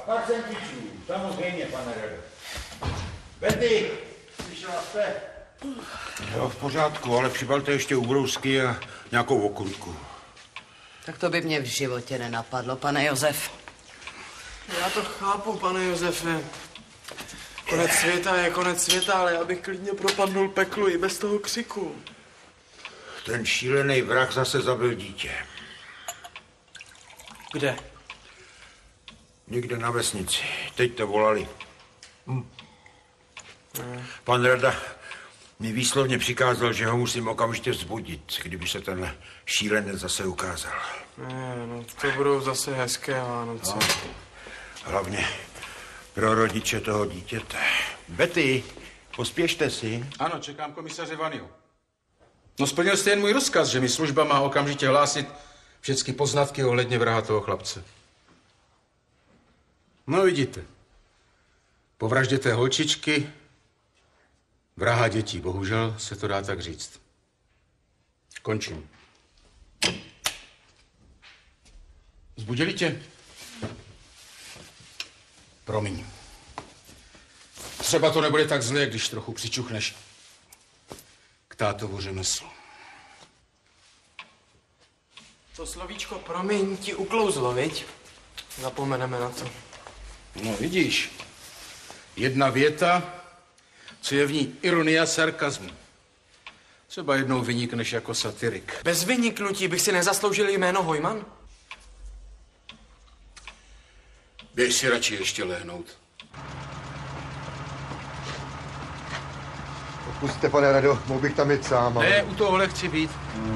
Pár centičů, samozřejmě, pane Rado. Betty, slyšela jste? Jo, v pořádku, ale přibalte ještě ubrousky a nějakou okurku. Tak to by mě v životě nenapadlo, pane Josef. Já to chápu, pane Josefe. Konec světa je konec světa, ale já bych klidně propadnul peklu i bez toho křiku. Ten šílený vrah zase zabil dítě. Kde? Někde na vesnici. Teď to volali. Pan Rada mi výslovně přikázal, že ho musím okamžitě vzbudit, kdyby se ten šílenec zase ukázal. No, to budou zase hezké Vánoce. No. Hlavně pro rodiče toho dítěte. Betty, pospěšte si. Ano, čekám komisaře Vaniu. No splnil jste jen můj rozkaz, že mi služba má okamžitě hlásit všechny poznatky ohledně vraha toho chlapce. No vidíte. Po vraždě té holčičky vraha dětí. Bohužel se to dá tak říct. Končím. Vzbudili tě? Promiň. Třeba to nebude tak zlé, když trochu přičuchneš k tátovu řemeslu. To slovíčko promiň ti uklouzlo, viď? Zapomeneme na to. No vidíš, jedna věta, co je v ní ironie a sarkazmu. Třeba jednou vynikneš jako satirik. Bez vyniknutí bych si nezasloužil jméno Hojman? Běž si radši ještě lehnout. Pusťte, pane Rado, mohl bych tam jít sám. Ale... Ne, u tohohle chci být.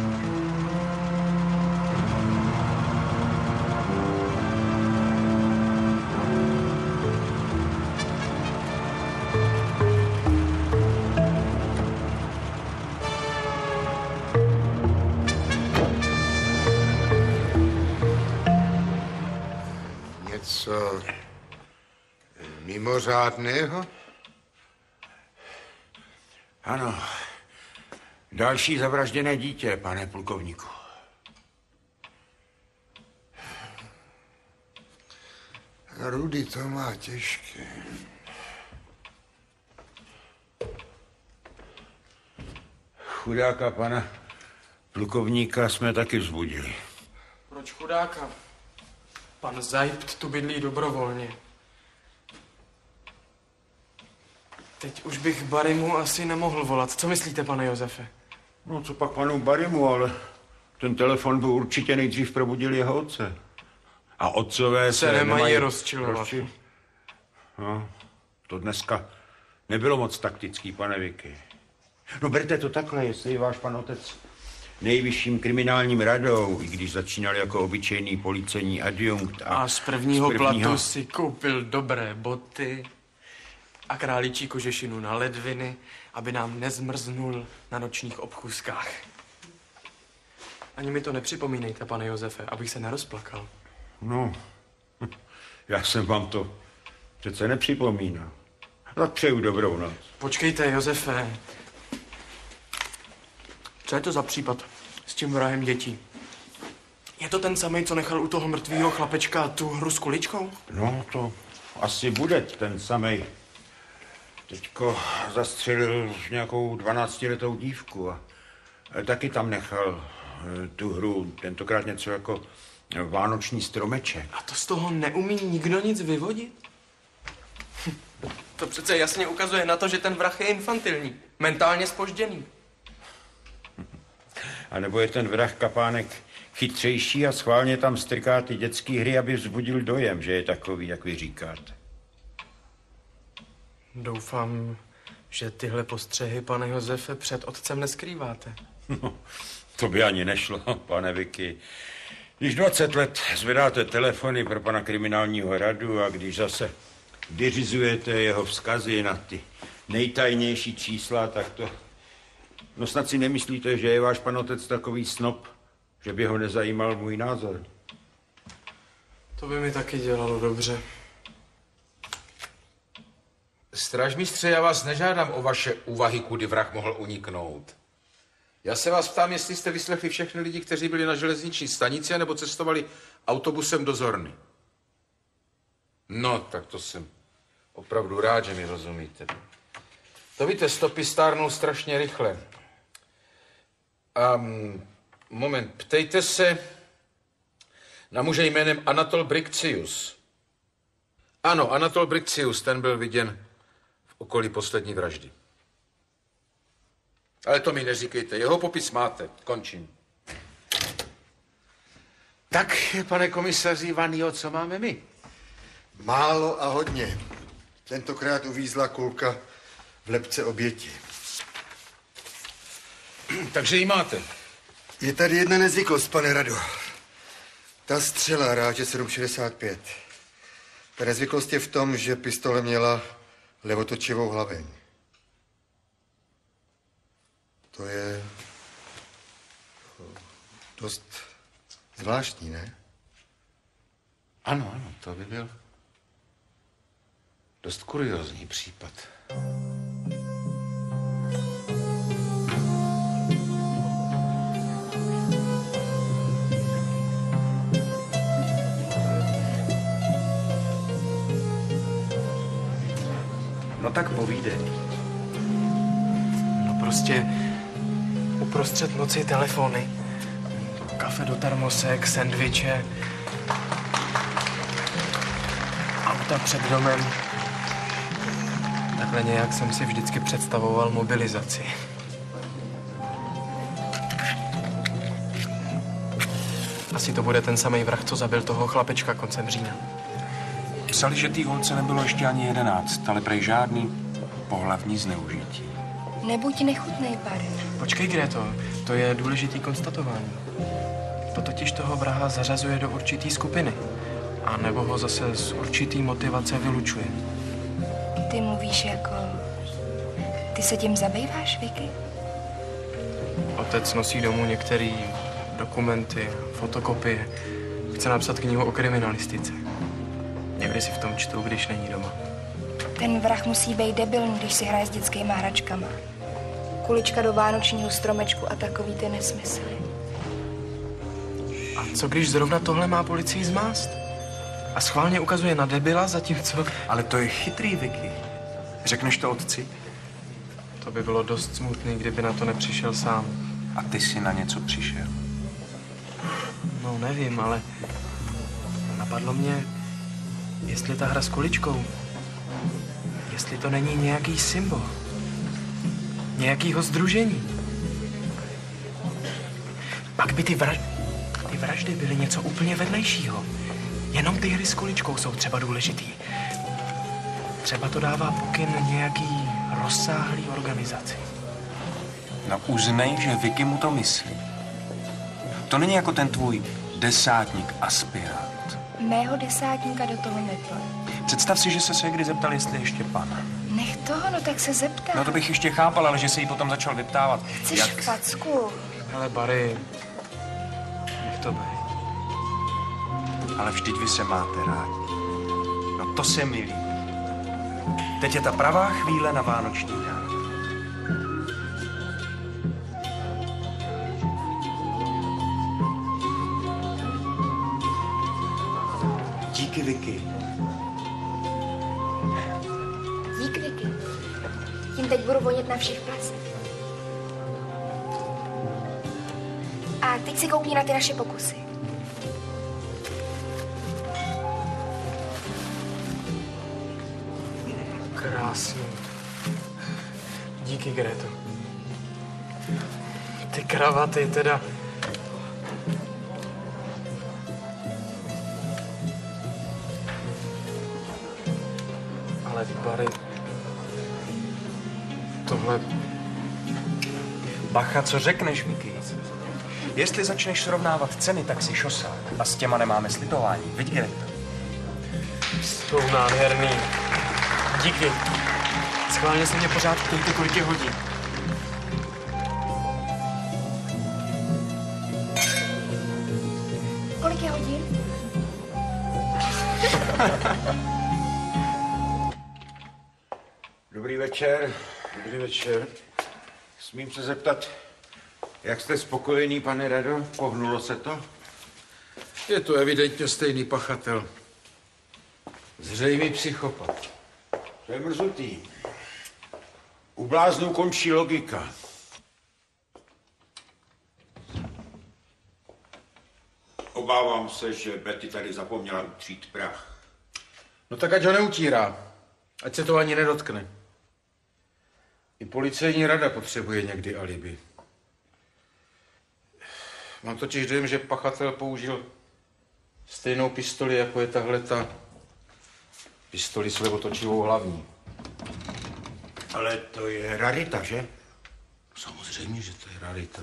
Něco mimořádného? Ano, další zavražděné dítě, pane plukovníku. Rudy to má těžké. Chudáka pana plukovníka jsme taky vzbudili. Proč chudáka? Pan Zajpt tu bydlí dobrovolně. Teď už bych Barimu asi nemohl volat. Co myslíte, pane Josefe? No, co pak panu Barimu, ale ten telefon byl určitě nejdřív probudil jeho otce. A otcové se nemají rozčilovat. No, to dneska nebylo moc taktický, pane Vicky. No, berte to takhle, jestli je váš pan otec nejvyšším kriminálním radou, i když začínal jako obyčejný policejní adjunkt. A z prvního platu si koupil dobré boty a králičí kožešinu na ledviny, aby nám nezmrznul na nočních obchůzkách. Ani mi to nepřipomínejte, pane Josefe, abych se nerozplakal. No, já jsem vám to přece nepřipomínal. Tak přeju dobrou noc. Počkejte, Josefe. Co je to za případ s tím vrahem dětí? Je to ten samej, co nechal u toho mrtvýho chlapečka tu hru s kuličkou? No, to asi bude ten samej. Teďko zastřelil nějakou 12letou dívku a taky tam nechal tu hru, tentokrát něco jako vánoční stromeček. A to z toho neumí nikdo nic vyvodit? To přece jasně ukazuje na to, že ten vrah je infantilní, mentálně zpožděný. A nebo je ten vrah Kapánek chytřejší a schválně tam strká ty dětský hry, aby vzbudil dojem, že je takový, jak vy říkáte. Doufám, že tyhle postřehy, pane Josefe, před otcem neskrýváte. No, to by ani nešlo, pane Vicky. Když 20 let zvedáte telefony pro pana kriminálního radu a když zase vyřizujete jeho vzkazy na ty nejtajnější čísla, tak to... No snad si nemyslíte, že je váš pan otec takový snob, že by ho nezajímal můj názor? To by mi taky dělalo dobře. Strážmistře, já vás nežádám o vaše úvahy, kudy vrah mohl uniknout. Já se vás ptám, jestli jste vyslechli všechny lidi, kteří byli na železniční stanici, nebo cestovali autobusem do Zorny. No, tak to jsem opravdu rád, že mi rozumíte. To víte, stopy stárnou strašně rychle. A moment, ptejte se na muže jménem Anatol Briccius. Ano, Anatol Briccius, ten byl viděn v okolí poslední vraždy. Ale to mi neříkejte, jeho popis máte. Končím. Tak, pane komisaři Vanio, co máme my? Málo a hodně. Tentokrát uvízla kulka v lebce oběti. Takže ji máte. Je tady jedna nezvyklost, pane Rado. Ta střela ráže 7,65. Ta nezvyklost je v tom, že pistole měla levotočivou hlaveň. To je dost zvláštní, ne? Ano, to by byl dost kuriózní případ. No tak povídej. No prostě uprostřed noci telefony, kafe do termosek, sendviče, auta před domem. Takhle nějak jsem si vždycky představoval mobilizaci. Asi to bude ten samý vrah, co zabil toho chlapečka koncem října. Psali, že tý holce nebylo ještě ani 11, ale prej žádný pohlavní zneužití. Nebuď nechutnej, Barry. Počkej, Greto, to je důležitý konstatování. To totiž toho vraha zařazuje do určitý skupiny. A nebo ho zase z určitý motivace vylučuje. Ty mluvíš jako... Ty se tím zabýváš, Vicky? Otec nosí domů některé dokumenty, fotokopie. Chce napsat knihu o kriminalistice. Někdy si v tom čtu, když není doma. Ten vrah musí být debilní, když si hraje s dětskýma hračkama. Kulička do vánočního stromečku a takový ty nesmysly. A co když zrovna tohle má policii zmást? A schválně ukazuje na debila, zatímco... Ale to je chytrý, Vicky. Řekneš to otci? To by bylo dost smutný, kdyby na to nepřišel sám. A ty si na něco přišel. No, nevím, ale napadlo mě, jestli ta hra s kuličkou, jestli to není nějaký symbol, nějakýho sdružení. Pak by ty vraždy byly něco úplně vedlejšího. Jenom ty hry s kuličkou jsou třeba důležitý. Třeba to dává pokyn nějaký rozsáhlý organizaci. No uznej, že Vicky mu to myslí. To není jako ten tvůj desátník aspirant. Mého desátníka do toho nepl. Představ si, že se kdy zeptal, jestli ještě pana. Nech toho, no tak se zeptá. No to bych ještě chápal, ale že se jí potom začal vyptávat. Chceš facku? Hele, Barry, nech to být. Ale vždyť vy se máte rádi. No to se mi líbí. Teď je ta pravá chvíle na vánoční dárek. Díky, Vicky. Dík, Vicky. Tím teď budu vonět na všech placech. A teď si koukni na ty naše pokusy. Krásný. Díky, Greto. Ty kravaty teda... Ale Barry... Tohle... Bacha, co řekneš, Vicky? Jestli začneš srovnávat ceny, tak si šosák. A s těma nemáme slitování. Viď, Greta? Jsou nádherný. Díky. Schválně se mě pořád ptejte, kolik je hodin. Kolik je hodin? Dobrý večer. Dobrý večer. Smím se zeptat, jak jste spokojený, pane Rado? Pohnulo se to? Je to evidentně stejný pachatel. Zřejmý psychopat. To je mrzutý. U bláznů končí logika. Obávám se, že Betty tady zapomněla utřít prach. No tak ať ho neutírá. Ať se to ani nedotkne. I policejní rada potřebuje někdy alibi. Mám totiž dojem, že pachatel použil stejnou pistoli, jako je tahleta pistoli s levotočivou hlavní. Ale to je rarita, že? Samozřejmě, že to je rarita.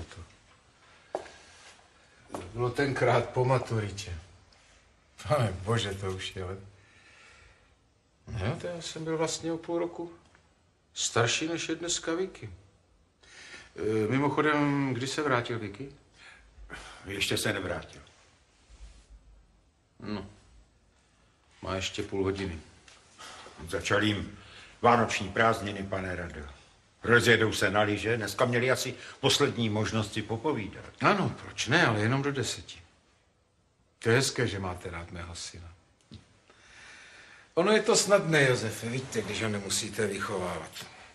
To bylo tenkrát po maturitě. Pane bože, to už je let. No, to já jsem byl vlastně o půl roku starší, než je dneska Vicky. Mimochodem, kdy se vrátil Vicky? Ještě se nevrátil. No, má ještě půl hodiny. Začal jim vánoční prázdniny, pane Rado. Rozjedou se na lyže, dneska měli asi poslední možnosti popovídat. Ano, proč ne, ale jenom do 10. To je hezké, že máte rád mého syna. Ono je to snadné, Josefe, víte, když ho nemusíte vychovávat.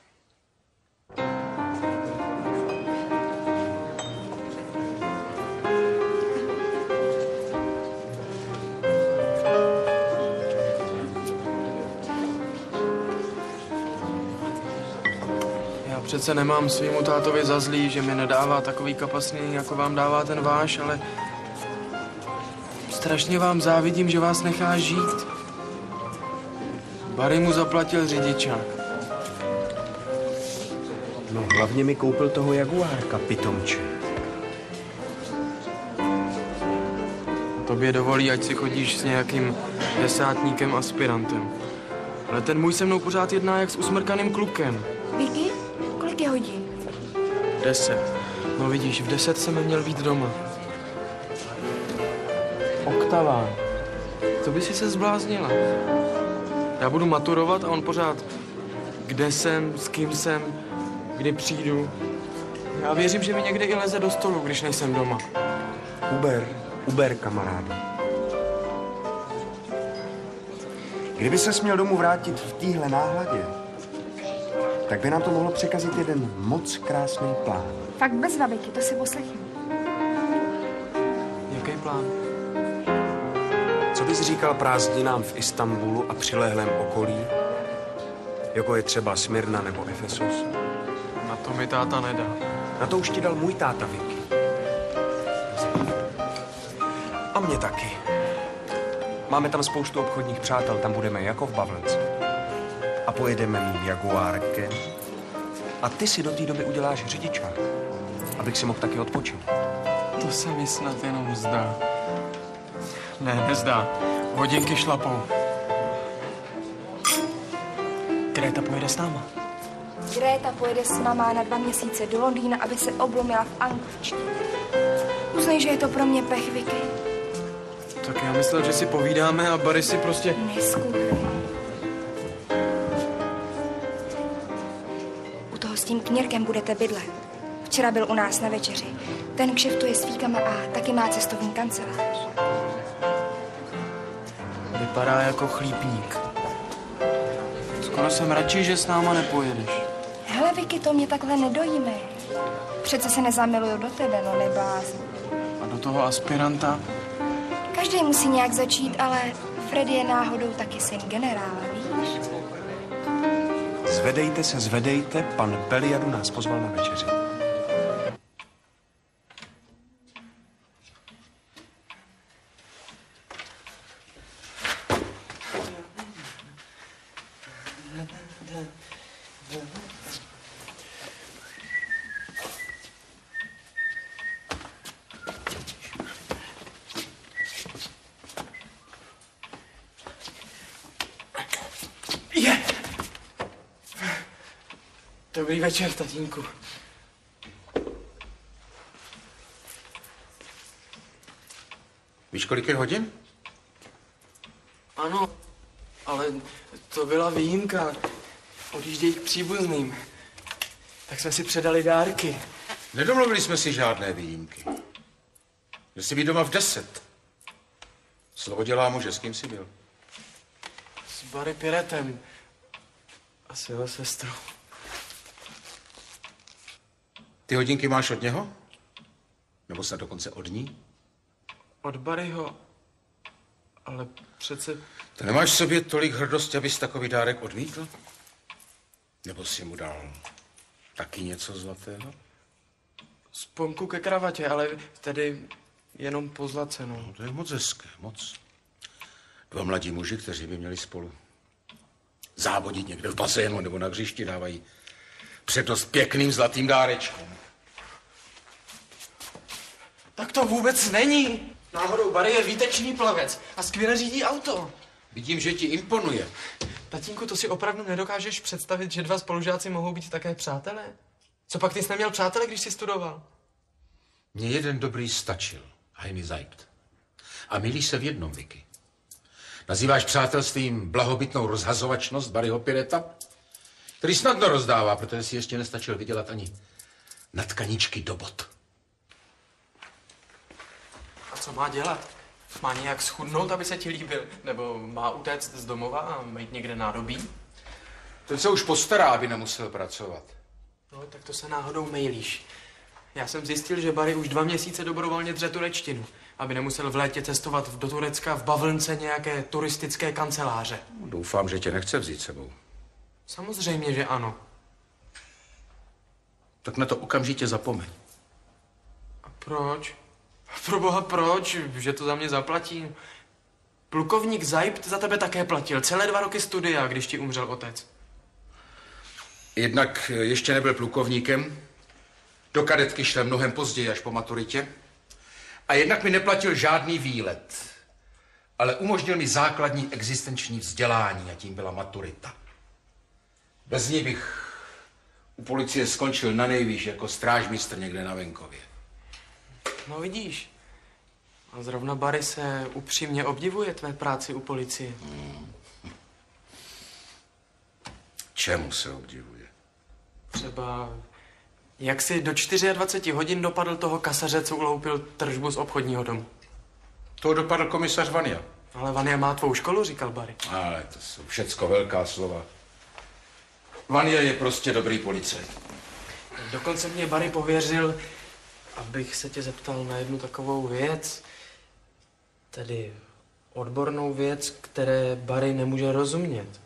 Já přece nemám svýmu tátovi za zlý, že mi nedává takový kapasný, jako vám dává ten váš, ale strašně vám závidím, že vás nechá žít. Barry mu zaplatil řidičák. No hlavně mi koupil toho Jaguárka, pitomče. Tobě dovolí, ať si chodíš s nějakým desátníkem aspirantem. Ale ten můj se mnou pořád jedná jak s usmrkaným klukem. Vicky, kolik je hodin? 10. No vidíš, v 10 jsem měl být doma. Oktaván. To by si se zbláznila. Já budu maturovat a on pořád, kde jsem, s kým jsem, kdy přijdu. Já věřím, že mi někde i leze do stolu, když nejsem doma. Uber, kamaráde. Kdyby se směl domů vrátit v téhle náhladě, tak by nám to mohlo překazit jeden moc krásný plán. Fakt bezva, Vicky, to si poslechnu. Jaký plán? Co bys říkal prázdninám v Istanbulu a přilehlém okolí, jako je třeba Smyrna nebo Efesos? Na to mi táta nedá. Na to už ti dal můj táta, Vicky. A mě taky. Máme tam spoustu obchodních přátel, tam budeme jako v Bavlnce. A pojedeme mým Jaguárkem. A ty si do té doby uděláš řidičák, abych si mohl taky odpočinout. To se mi snad jenom zdá. Ne, nezdá. Hodinky šlapou. Greta pojede s náma. Greta pojede s mamá na 2 měsíce do Londýna, aby se oblomila v angličtině. Uznej, že je to pro mě pech, Vicky. Tak já myslel, že si povídáme a Barry si prostě... Neskutej. U toho s tím knírkem budete bydlet. Včera byl u nás na večeři. Ten kšeftuje s fíkama a taky má cestovní kancelář. Vypadá jako chlípník. Skoro jsem radši, že s náma nepojedeš. Hele, Vicky, to mě takhle nedojíme. Přece se nezamiluju do tebe, no neblázni. A do toho aspiranta? Každý musí nějak začít, ale Freddy je náhodou taky syn generála, víš? Zvedejte, pan Peliadu nás pozval na večeři. Dobrý večer, tatínku. Víš, kolik je hodin? Ano, ale to byla výjimka. Odjíždějí k příbuzným. Tak jsme si předali dárky. Nedomluvili jsme si žádné výjimky. Jsi být doma v 10. Slovo dělá muže, s kým jsi byl? S Barry Piretem. A s jeho sestrou. Ty hodinky máš od něho? Nebo snad dokonce od ní? Od Barryho. Ale přece... To nemáš v sobě tolik hrdosti, abys takový dárek odmítl? Nebo si mu dal taky něco zlatého? Sponku ke kravatě, ale tedy jenom pozlacenou. No, to je moc hezké, moc. Dva mladí muži, kteří by měli spolu závodit někde v bazénu nebo na hřišti, dávají přednost pěkným zlatým dárečkům. Tak to vůbec není. Náhodou Barry je výtečný plavec a skvěle řídí auto. Vidím, že ti imponuje. Tatínku, to si opravdu nedokážeš představit, že dva spolužáci mohou být také přátelé? Co pak ty jsi neměl přátele, když jsi studoval? Mně jeden dobrý stačil, Heini Seibt. A milíš se v jednom, Vicky. Nazýváš přátelstvím blahobytnou rozhazovačnost Barryho Pireta, který snadno rozdává, protože si ještě nestačil vydělat ani na tkaničky do bot. A co má dělat? Má nějak schudnout, aby se ti líbil? Nebo má utéct z domova a mít někde nádobí? Ten se už postará, aby nemusel pracovat. No, tak to se náhodou mejlíš. Já jsem zjistil, že Barry už 2 měsíce dobrovolně dře turečtinu, aby nemusel v létě cestovat do Turecka v bavlnce nějaké turistické kanceláře. Doufám, že tě nechce vzít sebou. Samozřejmě, že ano. Tak na to okamžitě zapomeň. A proč? Proboha, proč? Že to za mě zaplatí? Plukovník Seibt za tebe také platil. Celé 2 roky studia, když ti umřel otec. Jednak ještě nebyl plukovníkem, do kadetky šel mnohem později, až po maturitě. A jednak mi neplatil žádný výlet, ale umožnil mi základní existenční vzdělání a tím byla maturita. Bez ní bych u policie skončil na nejvýš jako strážmistr někde na venkově. No vidíš. A zrovna Barry se upřímně obdivuje tvé práci u policie. Čemu se obdivuje? Třeba jak si do 24 hodin dopadl toho kasaře, co uloupil tržbu z obchodního domu. To dopadl komisař Vania. Ale Vania má tvou školu, říkal Barry. Ale to jsou všecko velká slova. Vania je prostě dobrý policajt. Dokonce mě Barry pověřil, abych se tě zeptal na jednu takovou věc. Tedy odbornou věc, které Barry nemůže rozumět.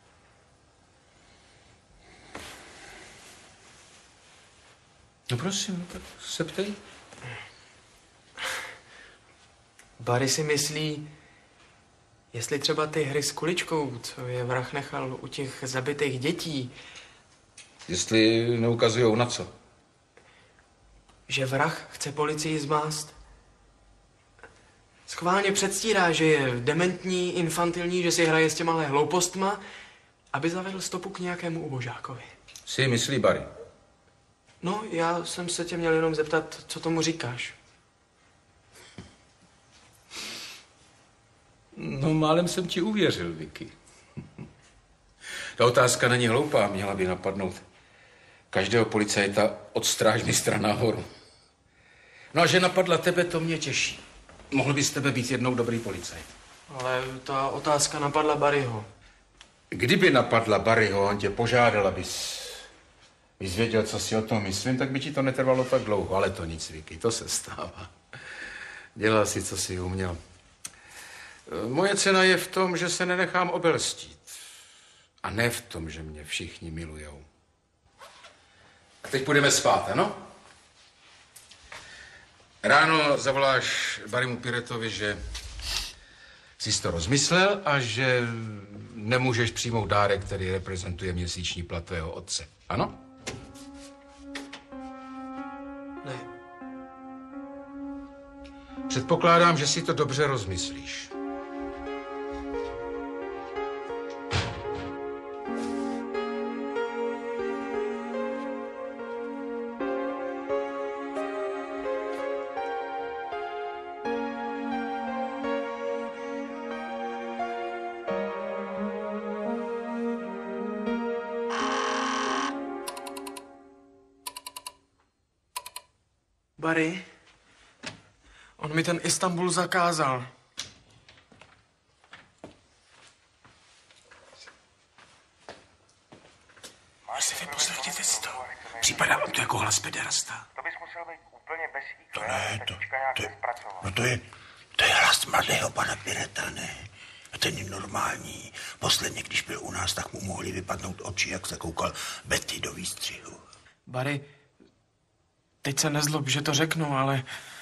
No prosím, no tak se ptej. Barry si myslí, jestli třeba ty hry s kuličkou, co je vrah nechal u těch zabitých dětí, Jestli neukazujou na co. že vrah chce policii zmást. Schválně předstírá, že je dementní, infantilní, že si hraje s těmahle hloupostma, aby zavedl stopu k nějakému ubožákovi. Si myslí Barry. No, já jsem se tě měl jenom zeptat, co tomu říkáš. No, málem jsem ti uvěřil, Vicky. Ta otázka není hloupá, měla by napadnout každého policajta od strážmistra nahoru. No a že napadla tebe, to mě těší. Mohl by z tebe být jednou dobrý policajt. Ale ta otázka napadla Barryho. Kdyby napadla Barryho, on tě požádal, abys věděl, co si o tom myslím, tak by ti to netrvalo tak dlouho. Ale to nic, Vicky, to se stává. Dělal si, co si uměl. Moje cena je v tom, že se nenechám obelstít. A ne v tom, že mě všichni milujou. A teď půjdeme spát, ano? Ráno zavoláš Barrymu Piretovi, že jsi to rozmyslel a že nemůžeš přijmout dárek, který reprezentuje měsíční plat tvého otce. Ano? Ne. Předpokládám, že si to dobře rozmyslíš. Barry, on mi ten Istanbul zakázal. Prosím, vyposlechněte si to. Připadá vám to jako hlas pederasta. To bys musel být úplně bez To ne, to je hlas mladého pana Pireta, ne? A ten je normální. Posledně, když byl u nás, tak mu mohli vypadnout oči, jak se koukal Betty do výstřihu. Barry, teď se nezlob, že to řeknu, ale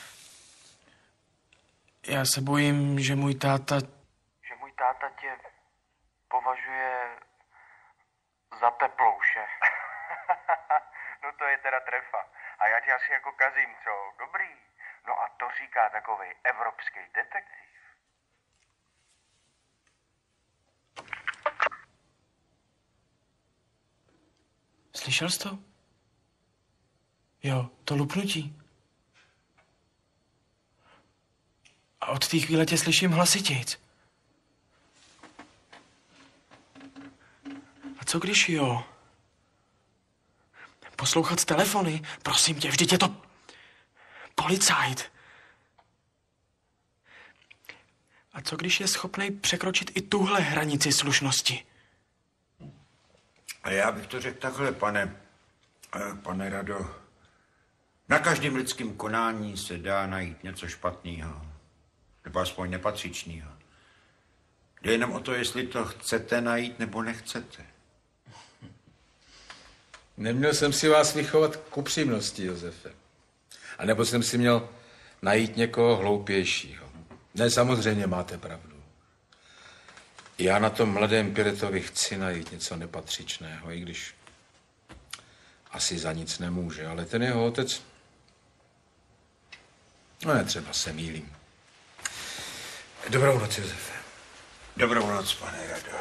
já se bojím, že můj táta tě považuje za teplouše. No to je teda trefa. A já tě asi jako kazím, co? Dobrý. No a to říká takovej evropský detektiv. Slyšel jsi to? Jo, to lupnutí. A od té chvíle tě slyším hlasitějc. A co když jo? Poslouchat telefony? Prosím tě, vždyť je to policajt. A co když je schopný překročit i tuhle hranici slušnosti? A já bych to řekl takhle, pane Rado. Na každém lidském konání se dá najít něco špatného. Nebo aspoň nepatřičného. Jde jenom o to, jestli to chcete najít, nebo nechcete. Neměl jsem si vás vychovat k upřímnosti, Josefe. A nebo jsem si měl najít někoho hloupějšího. Ne, samozřejmě máte pravdu. Já na tom mladém Piretovi chci najít něco nepatřičného, i když asi za nic nemůže, ale ten jeho otec... No ne, třeba se mýlím. Dobrou noc, Josefe. Dobrou noc, pane Rado.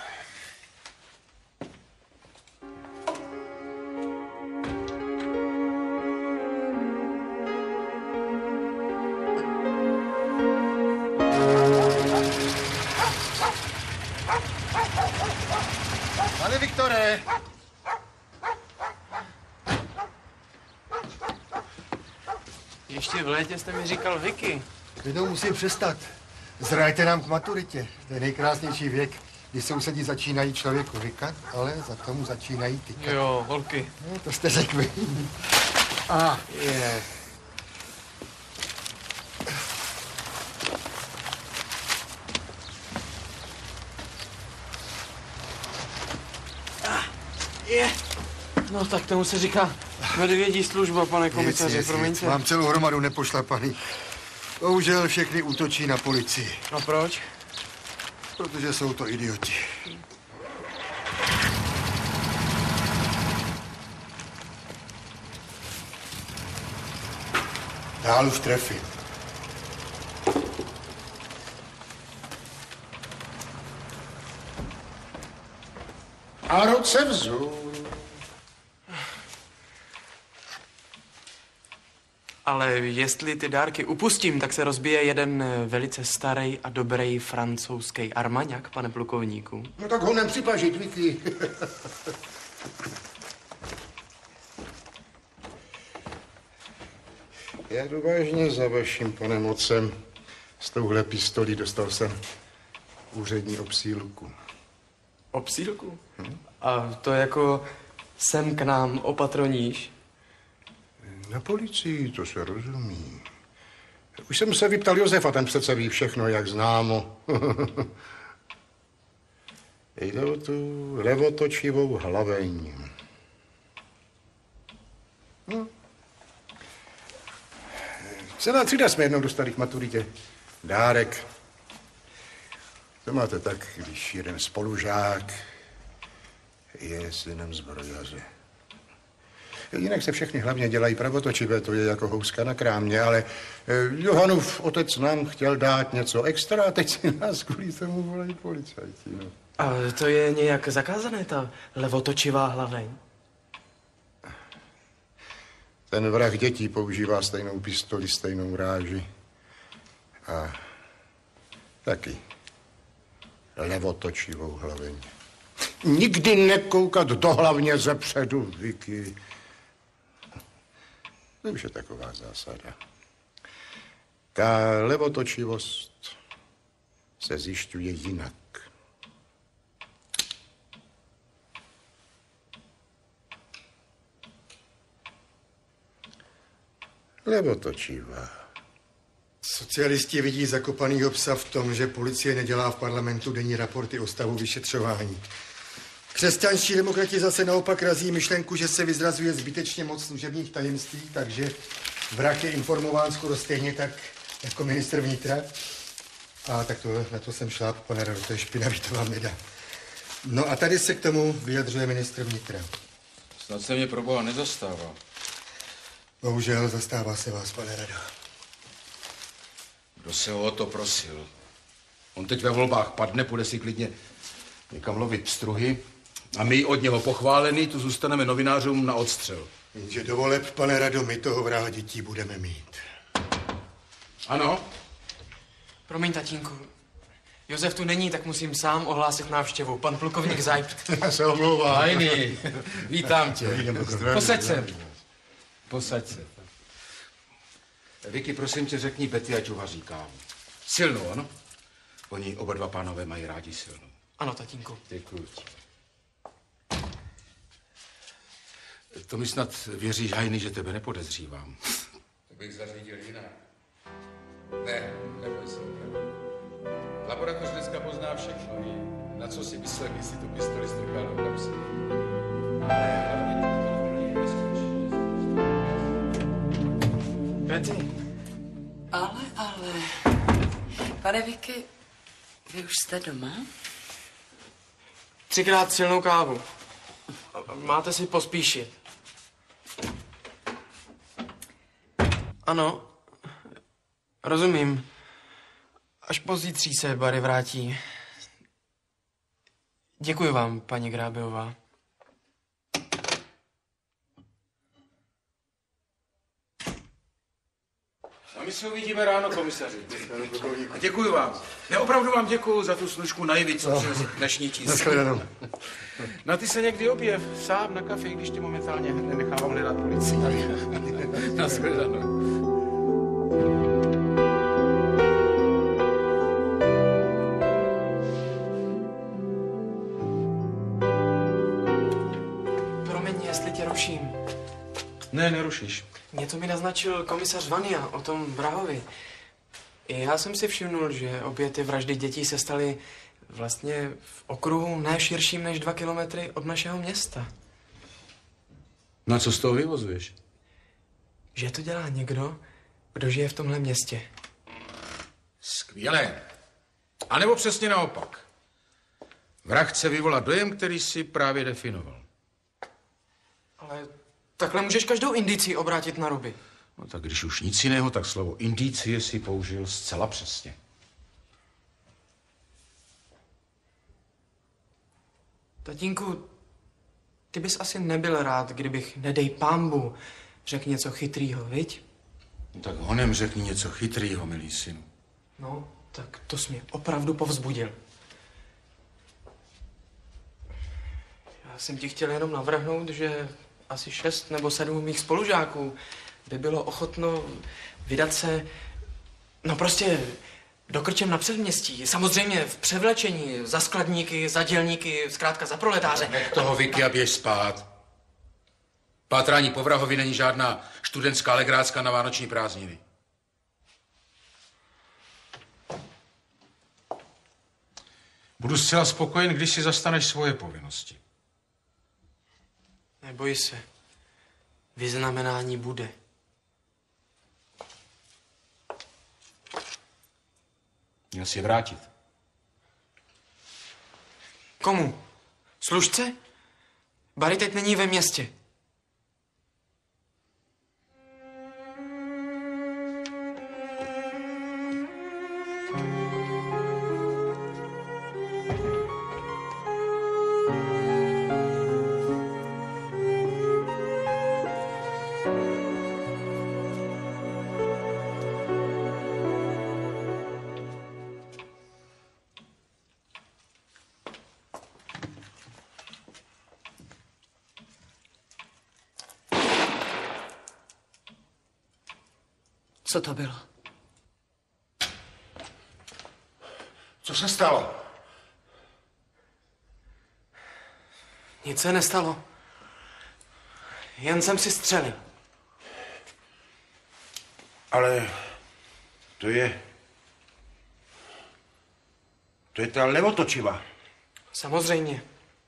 Pane Viktore! Ještě v létě jste mi říkal Vicky. Jednou musím přestat. Zrajte nám k maturitě. To je nejkrásnější věk, kdy sousedí začínají člověku vykat, ale za tomu začínají tykat. Jo, holky. No, to jste řekli. Je. No tak tomu se říká medvědí služba, pane komisaři, promiňte. Mám celou hromadu nepošlapaný. Bohužel všechny útočí na policii. A proč? Protože jsou to idioti. Dál už trefit. A ruce vzů. Ale jestli ty dárky upustím, tak se rozbije jeden velice starý a dobrý francouzský armaňak, pane plukovníku. No tak ho nepřipažit, Vicky. Já jdu vážně za vaším panem otcem. S touhle pistolí dostal jsem úřední obsílku. Obsílku? A to jako sem k nám opatroníš? Na policii, to se rozumí. Už jsem se vyptal Josefa, ten přece ví všechno, jak známo. Jde o tu levotočivou hlaveň. Celá třída jsme jednou dostali k maturitě dárek. To máte tak, když jeden spolužák je synem zbrojaře. Jinak se všechny hlavně dělají pravotočivé, to je jako houska na krámě, ale Johanův otec nám chtěl dát něco extra a teď si nás kvůli tomu volají policajti. No. A to je nějak zakázané, ta levotočivá hlaveň? Ten vrah dětí používá stejnou pistoli, stejnou ráži. A taky levotočivou hlaveň. Nikdy nekoukat do hlavně zepředu, Vicky. To už je taková zásada. Ta levotočivost se zjišťuje jinak. Levotočivá. Socialisti vidí zakopanýho psa v tom, že policie nedělá v parlamentu denní raporty o stavu vyšetřování. Křesťanští demokrati zase naopak razí myšlenku, že se vyzrazuje zbytečně moc služebních tajemství, takže vrah je informován skoro stejně tak jako ministr vnitra. A tak to, na to jsem šláp, pane Rado, to je špinavý, to vám nedá. No a tady se k tomu vyjadřuje ministr vnitra. Snad se mě pro boha nezastává. Bohužel zastává se vás, pane Rado. Kdo se ho o to prosil? On teď ve volbách padne, půjde si klidně někam lovit pstruhy a my od něho pochválený tu zůstaneme novinářům na odstřel. Jenže do voleb, pane Rado, my toho vraha dětí budeme mít. Ano? Promiň, tatínku. Josef tu není, tak musím sám ohlásit návštěvu. Pan plukovník Zajpt. Já se omlouvám. Hajný, vítám tě. Posaď se. Posaď se. Vicky, prosím tě, řekni Betty, ať uvaří kávu. Silnou, ano? Oni oba dva pánové mají rádi silnou. Ano, tatínku. Děkuji ti. To mi snad věříš, Hajný, že tebe nepodezřívám. To bych zařídil jinak. Ne, neboj se. Laboratoř dneska pozná všechno. Na co si myslel, když si tu pistoli strkal do kapsy? Betty. Ale. Pane Vicky, vy už jste doma? 3krát silnou kávu. Máte si pospíšit. Ano, rozumím. Až pozítří se Barry vrátí. Děkuji vám, paní Grábeová. A my se uvidíme ráno, komisaři. A děkuji vám. Já opravdu vám děkuji za tu služku naivit, co přes dnešní tisk. Naschledanou. Na ty se někdy objev sám na kafe, když tě momentálně nenechávám hledat policii. Naschledanou. Promiň, jestli tě ruším. Ne, nerušíš. Něco mi naznačil komisař Vania o tom vrahovi. I já jsem si všimnul, že obě ty vraždy dětí se staly vlastně v okruhu ne širším než 2 kilometry od našeho města. No co z toho vyvozuješ? Že to dělá někdo, kdo žije v tomhle městě. Skvělé. A nebo přesně naopak. Vrah chce vyvolat dojem, který si právě definoval. Ale takhle můžeš každou indici obrátit na ruby. No tak když už nic jiného, tak slovo indicie si použil zcela přesně. Tatínku, ty bys asi nebyl rád, kdybych, nedej pambu, řekl něco chytrýho, viď? No tak honem řekni něco chytrýho, milý synu. No, tak to jsi mě opravdu povzbudil. Já jsem ti chtěl jenom navrhnout, že asi 6 nebo 7 mých spolužáků by bylo ochotno vydat se, no prostě do krčem na předměstí. Samozřejmě v převlečení, za skladníky, za dělníky, zkrátka za proletáře. Nech toho, Vicky, a běž spát. Pátrání po vrahovi není žádná studentská legrácka na vánoční prázdniny. Budu zcela spokojen, když si zastaneš svoje povinnosti. Neboj se. Vyznamenání bude. Měl si je vrátit. Komu? Služce? Barry teď není ve městě. Co to bylo? Co se stalo? Nic se nestalo. Jen jsem si střelil. Ale to je ta levotočivá. Samozřejmě.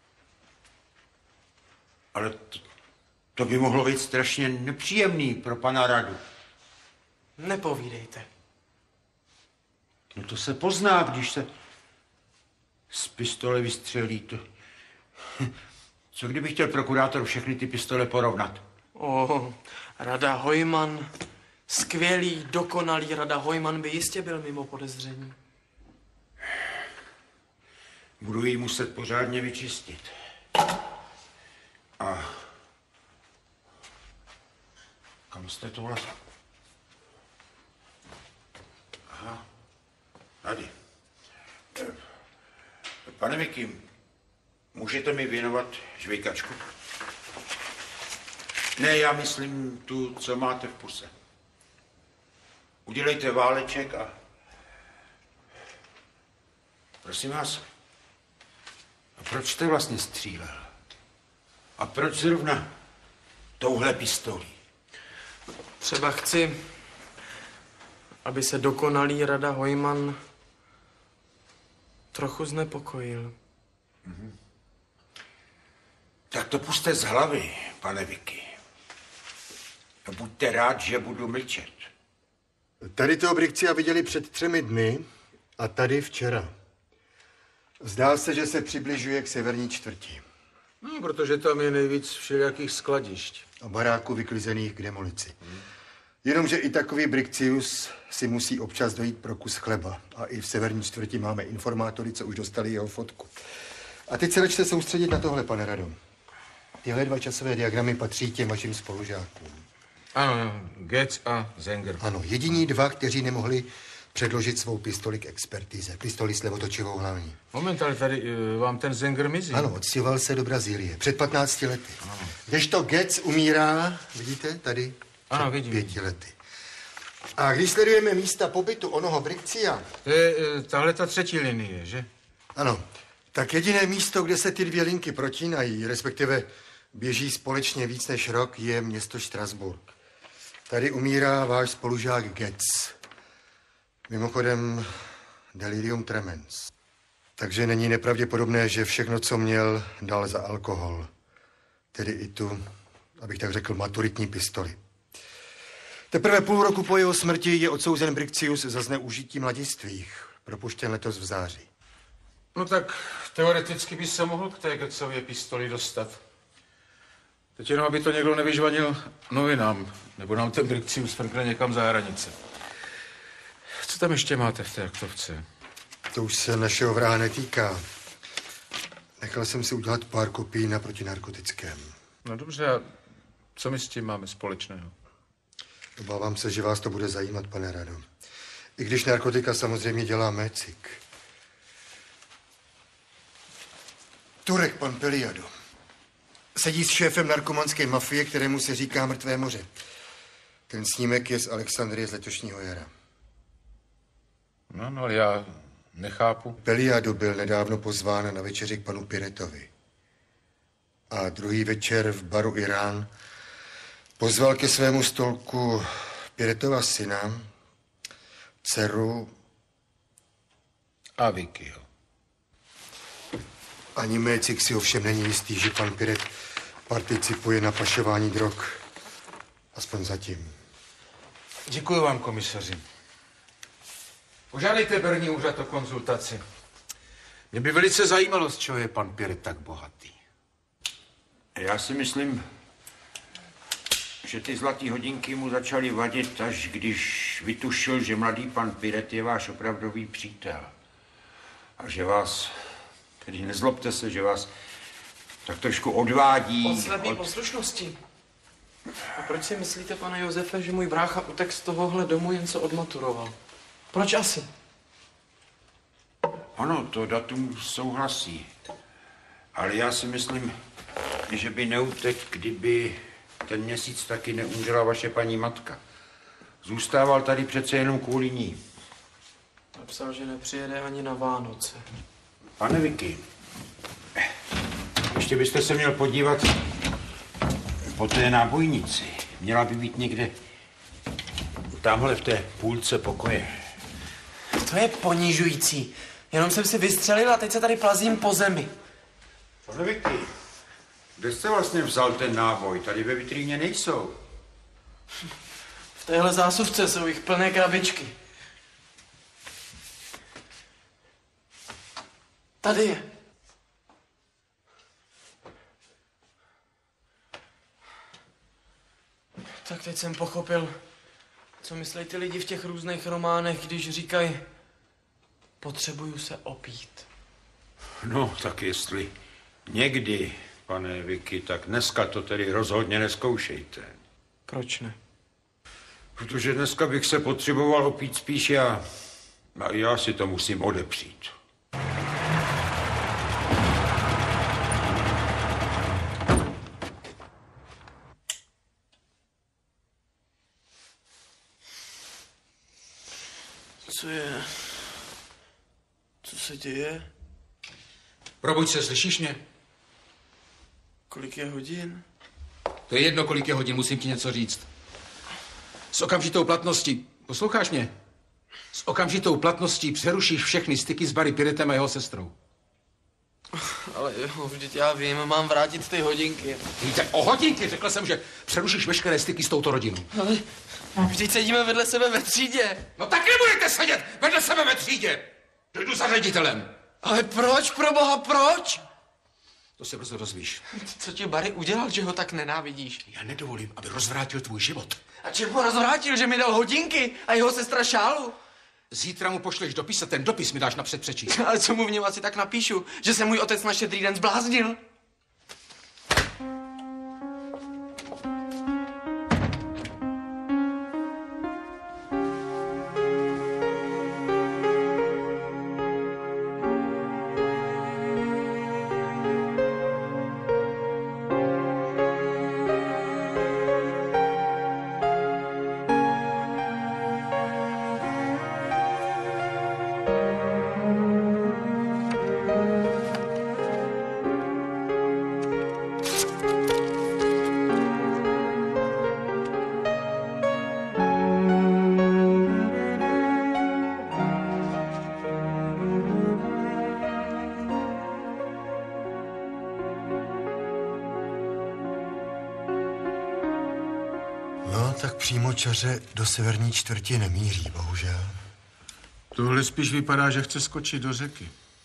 Ale to by mohlo být strašně nepříjemný pro pana Radu. Nepovídejte. No to se pozná, když se z pistole vystřelí. Co kdyby chtěl prokurátor všechny ty pistole porovnat? Rada Hojman, skvělý, dokonalý Rada Hojman by jistě byl mimo podezření. Budu ji muset pořádně vyčistit. A kam jste to vlastně? Aha, tady. Pane Miky, můžete mi věnovat žvejkačku? Ne, já myslím tu, co máte v puse. Udělejte váleček a... Prosím vás, a proč jste vlastně střílel? A proč zrovna touhle pistolí? Třeba chci, aby se dokonalý Rada Hojman trochu znepokojil. Tak to puste z hlavy, pane Vicky. Buďte rád, že budu mlčet. Tady toho Brikcia viděli před 3 dny a tady včera. Zdá se, že se přibližuje k severní čtvrti. No, protože tam je nejvíc všelijakých skladišť. A baráků vyklizených k demolici. Jenomže i takový Brikcius si musí občas dojít pro kus chleba. A i v severní čtvrti máme informátory, co už dostali jeho fotku. A teď se začte soustředit na tohle, pane Rado. Tyhle 2 časové diagramy patří těm vašim spolužákům. Ano, Getz a Zenger. Ano, jediní 2, kteří nemohli předložit svou pistoli k expertize. Pistoli s levotočivou hlavní. Moment, ale tady vám ten Zenger mizí. Ano, odstěhoval se do Brazílie před 15 lety. Kdežto Getz umírá, vidíte, tady ano, před vidím. 5 lety. A když sledujeme místa pobytu onoho Brikcia... To je tahle ta 3. linie, že? Ano, tak jediné místo, kde se ty 2 linky protínají, respektive běží společně víc než rok, je město Štrasburg. Tady umírá váš spolužák Getz. Mimochodem delirium tremens. Takže není nepravděpodobné, že všechno, co měl, dal za alkohol. Tedy i tu, abych tak řekl, maturitní pistoli. Teprve půl roku po jeho smrti je odsouzen Brikcius za zneužití mladistvých. Propuštěn letos v září. No tak teoreticky by se mohl k té Getzově pistoli dostat. Teď jenom, aby to někdo nevyžvanil novinám, nebo nám ten Brikcius frkne někam za hranice. Co tam ještě máte v té aktovce? To už se našeho vraha netýká. Nechal jsem si udělat pár kopií na protinarkotickém. No dobře, a co my s tím máme společného? Obávám se, že vás to bude zajímat, pane Rado. I když narkotika samozřejmě dělá mécik. Turek, pan Peliado. Sedí s šéfem narkomanské mafie, kterému se říká Mrtvé moře. Ten snímek je z Alexandrie z letošního jara. No, ale já nechápu. Peliado byl nedávno pozván na večeři k panu Piretovi. A druhý večer v baru Irán pozval ke svému stolku Piretova syna, dceru a Vickyho. Ani mécik si ovšem není jistý, že pan Piret participuje na pašování drog. Aspoň zatím. Děkuji vám, komisaři. Požádejte Berní úřad o konzultaci. Mě by velice zajímalo, z čeho je pan Piret tak bohatý. Já si myslím, že ty zlaté hodinky mu začaly vadit, až když vytušil, že mladý pan Piret je váš opravdový přítel. A že vás, tedy nezlobte se, že vás tak trošku odvádí... Od slepý poslušnosti. A proč si myslíte, pane Josefe, že můj brácha utek z tohohle domu, jen co odmaturoval? Proč asi? Ano, to datum souhlasí. Ale já si myslím, že by neutek, kdyby ten měsíc taky neumřela vaše paní matka. Zůstával tady přece jenom kvůli ní. Napsal, že nepřijede ani na Vánoce. Pane Vicky, ještě byste se měl podívat po té nábojnici. Měla by být někde Tamhle v té půlce pokoje. To je ponižující. Jenom jsem si vystřelil a teď se tady plazím po zemi. Pane Vicky, kde jste vlastně vzal ten náboj? Tady ve vitríně nejsou. V téhle zásuvce jsou jich plné krabičky. Tady je. Tak teď jsem pochopil, co myslí ty lidi v těch různých románech, když říkají, potřebuju se opít. No, tak jestli někdy, pane Vicky, tak dneska to tedy rozhodně nezkoušejte. Proč ne? Protože dneska bych se potřeboval opít spíš já. A já si to musím odepřít. Co je? Co se děje? Probuď se, slyšíš mě? Kolik je hodin? To je jedno, kolik je hodin, musím ti něco říct. S okamžitou platností, posloucháš mě? S okamžitou platností přerušíš všechny styky s Barry Pirettem a jeho sestrou. Ale jo, vždyť já vím, mám vrátit ty hodinky. Víte, o hodinky, řekl jsem, že přerušíš veškeré styky s touto rodinou. Ale vždyť sedíme vedle sebe ve třídě. No tak nebudete sedět vedle sebe ve třídě. Jdu za ředitelem. Ale proč, proboha, proč? To se brzo dozvíš. Co ti Barry udělal, že ho tak nenávidíš? Já nedovolím, aby rozvrátil tvůj život. A čím ho rozvrátil, že mi dal hodinky a jeho sestra šálu? Zítra mu pošleš dopis a ten dopis mi dáš napřed přečíst. Ale co mu v něm asi tak napíšu? Že se můj otec na Štědrý den zbláznil? No, tak přímočaře do severní čtvrti nemíří, bohužel. Tohle spíš vypadá, že chce skočit do řeky.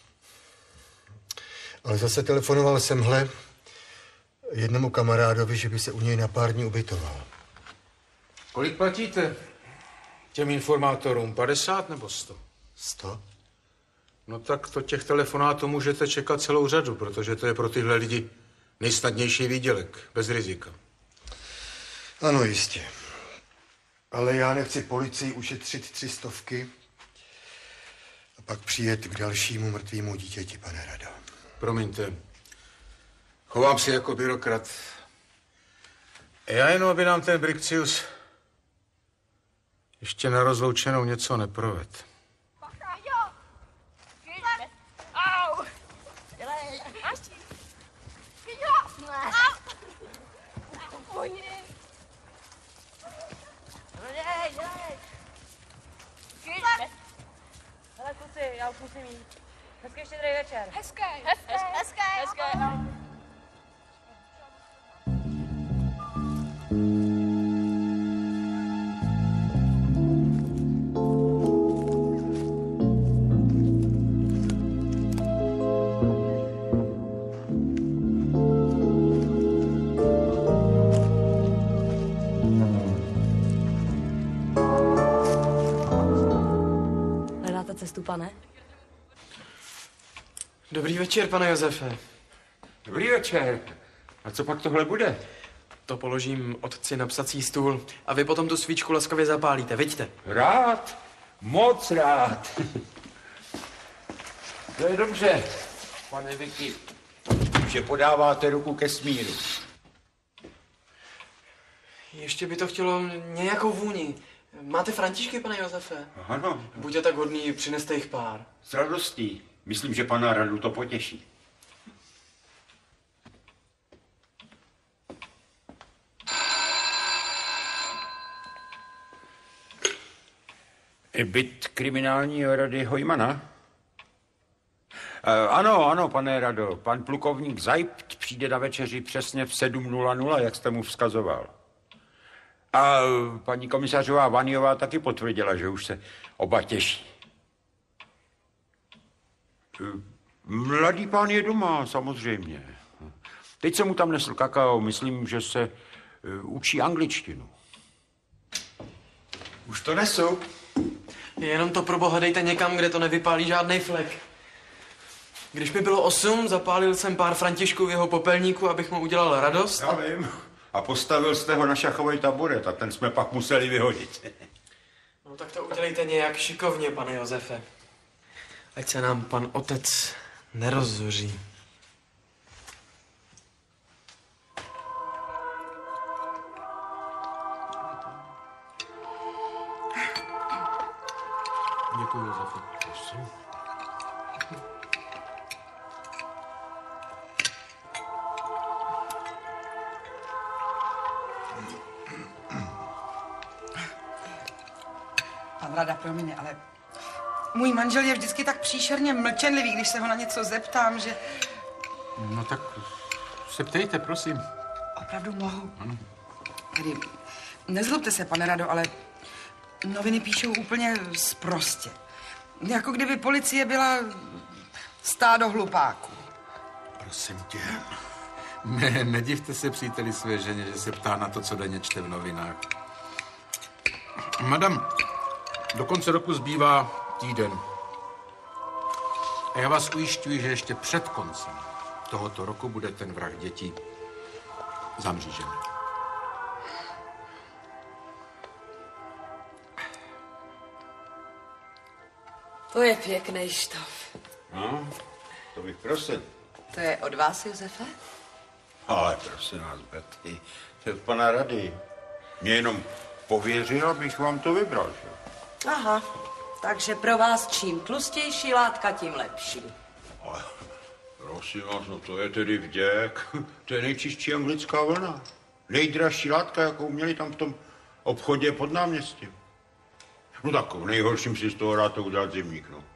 Ale zase telefonoval semhle jednomu kamarádovi, že by se u něj na pár dní ubytoval. Kolik platíte těm informátorům? 50 nebo 100? 100? No tak to těch telefonátů můžete čekat celou řadu, protože to je pro tyhle lidi nejsnadnější výdělek, bez rizika. Ano, jistě. Ale já nechci policii ušetřit 300 a pak přijet k dalšímu mrtvému dítěti, pane Rado. Promiňte, chovám se jako byrokrat. Já jenom, aby nám ten Briccius ještě na rozloučenou něco neproved. Hele kluci, já už musím jít. Hezký Štědrý večer. Hezký. Hezký. Hledáte cestu, pane? Dobrý večer, pane Josefe. Dobrý večer. A co pak tohle bude? To položím otci na psací stůl a vy potom tu svíčku laskavě zapálíte, viďte? Rád, moc rád. To je dobře, pane Vicky, že podáváte ruku ke smíru. Ještě by to chtělo nějakou vůni. Máte františky, pane Josefe? Ano. Buďte tak hodný, přineste jich pár. S radostí. Myslím, že pana Radu to potěší. Byt kriminálního rady Hojmana? Ano, pane Rado, pan plukovník Zajpt přijde na večeři přesně v 7:00, jak jste mu vzkazoval. A paní komisařová Vaniová taky potvrdila, že už se oba těší. Mladý pán je doma, samozřejmě. Teď jsem mu tam nesl kakao, myslím, že se učí angličtinu. Už to nesu. Jenom to pro boha dejte někam, kde to nevypálí žádnej flek. Když mi bylo 8, zapálil jsem pár Františků v jeho popelníku, abych mu udělal radost. Já vím. A postavil jste ho na šachový taburet a ten jsme pak museli vyhodit. No tak to udělejte nějak šikovně, pane Josefe. Ať se nám pan otec nerozzuří. Děkuji, Josefe. Prosím. Pan Rada, promiň, ale můj manžel je vždycky tak příšerně mlčenlivý, když se ho na něco zeptám, že... No tak se ptejte, prosím. Opravdu mohu? Ano. Tedy, nezlobte se, pane Rado, ale noviny píšou úplně sprostě. Jako kdyby policie byla stádo hlupáků. Prosím tě. Nedivte se příteli své ženě, že se ptá na to, co denně čte v novinách. Madam, do konce roku zbývá týden. A já vás ujišťuji, že ještě před koncem tohoto roku bude ten vrah dětí za mřížemi. To je pěkný štav. No, to bych prosil. To je od vás, Josefe? Ale prosím vás, Betty, to je od pana Rady. Mě jenom pověřil, abych vám to vybral, že? Aha, takže pro vás čím tlustější látka, tím lepší. Ale prosím vás, no to je tedy vděk. To je nejčistší anglická vlna. Nejdražší látka, jakou měli tam v tom obchodě pod náměstím. No tak v nejhorším si z toho rád to udělat zimník, no.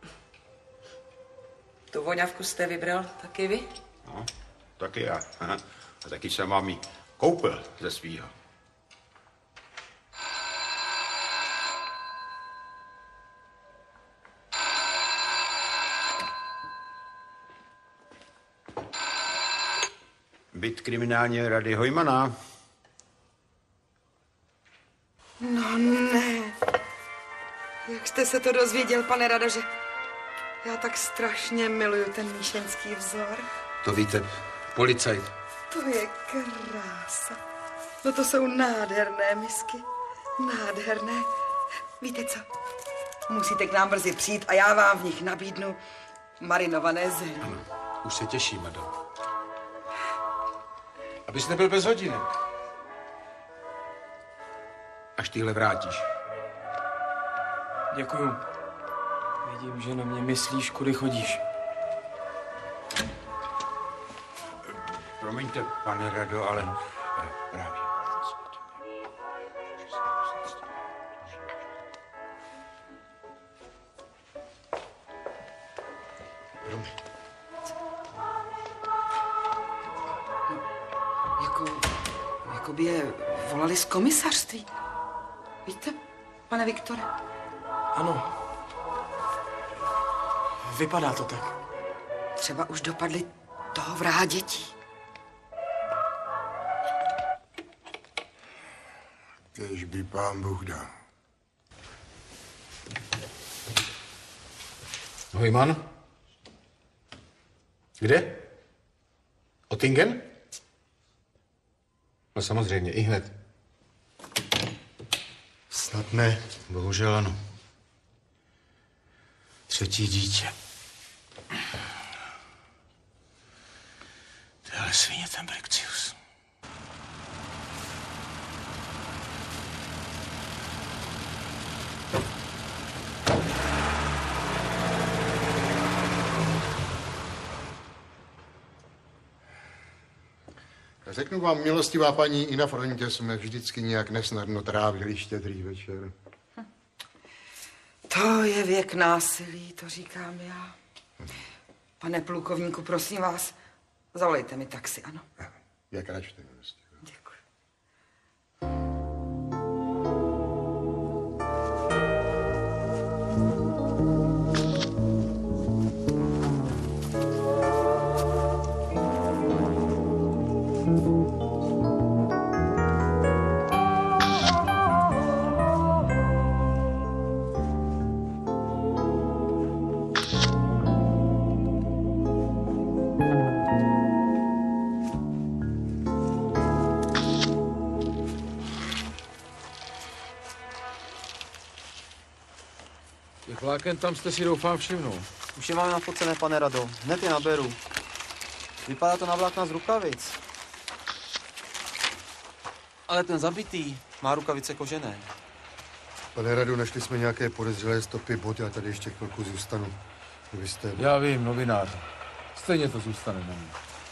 Tu voňavku jste vybral taky vy? No, taky já. A taky jsem vám ji koupil ze svýho. Byt kriminálního rady Hojmana. No ne. Jak jste se to dozvěděl, pane Rado, že já tak strašně miluju ten míšeňský vzor? To víte, policajt. To je krása. No to jsou nádherné misky. Nádherné. Víte co? Musíte k nám brzy přijít a já vám v nich nabídnu marinované zelí. Ano, už se těší, madam. Abys nebyl bez hodinek. Až tyhle vrátíš. Děkuju. Vidím, že na mě myslíš, kudy chodíš. Promiňte, pane Rado, ale právě. Promiň. Jako by je volali z komisařství. Víte, pane Viktore? Ano. Vypadá to tak. Třeba už dopadli toho vraha dětí. Kéž by pán Bůh dal. Hojman? Kde? Ottingen? No samozřejmě, i hned. Snad ne. Bohužel ano. Třetí dítě. Tyhle svině, ten Briccius. Řeknu vám, milostivá paní, i na frontě jsme vždycky nějak nesnadno trávili štědrý večer. je věk násilí, to říkám já. Pane plukovníku, prosím vás, zavolejte mi taxi, ano? Jak račte, prostě. Děkuji. Těch vláken tam jste si doufám všimnul. Už je máme nafocené, pane Rado. Hned je naberu. Vypadá to na vlákna z rukavic. Ale ten zabitý má rukavice kožené. Pane Radu, našli jsme nějaké podezřelé stopy bot, já tady ještě chvilku zůstanu. Vy jste... Já vím, novinář. Stejně to zůstane na mě.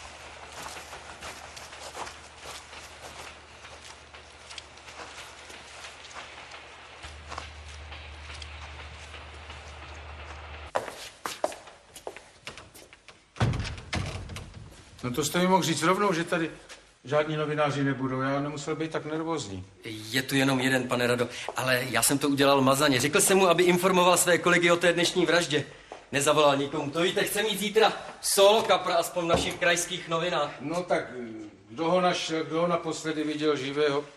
No to jste mi mohl říct rovnou, že tady žádní novináři nebudou. Já nemusel být tak nervózní. Je tu jenom jeden, pane Rado, ale já jsem to udělal mazaně. Řekl jsem mu, aby informoval své kolegy o té dnešní vraždě. Nezavolal nikomu. To víte, chce mít zítra solo kapra, aspoň v našich krajských novinách. No tak, kdo ho našel, kdo ho naposledy viděl živého?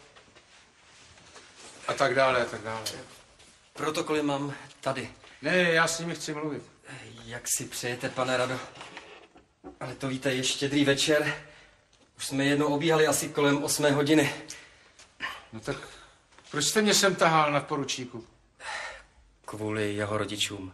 A tak dále, a tak dále. Protokoly mám tady. Ne, já s nimi chci mluvit. Jak si přejete, pane Rado? Ale to víte, je Štědrý večer. Už jsme jednou obíhali asi kolem 8 hodiny. No tak, proč jste mě sem tahal nad poručíku? Kvůli jeho rodičům.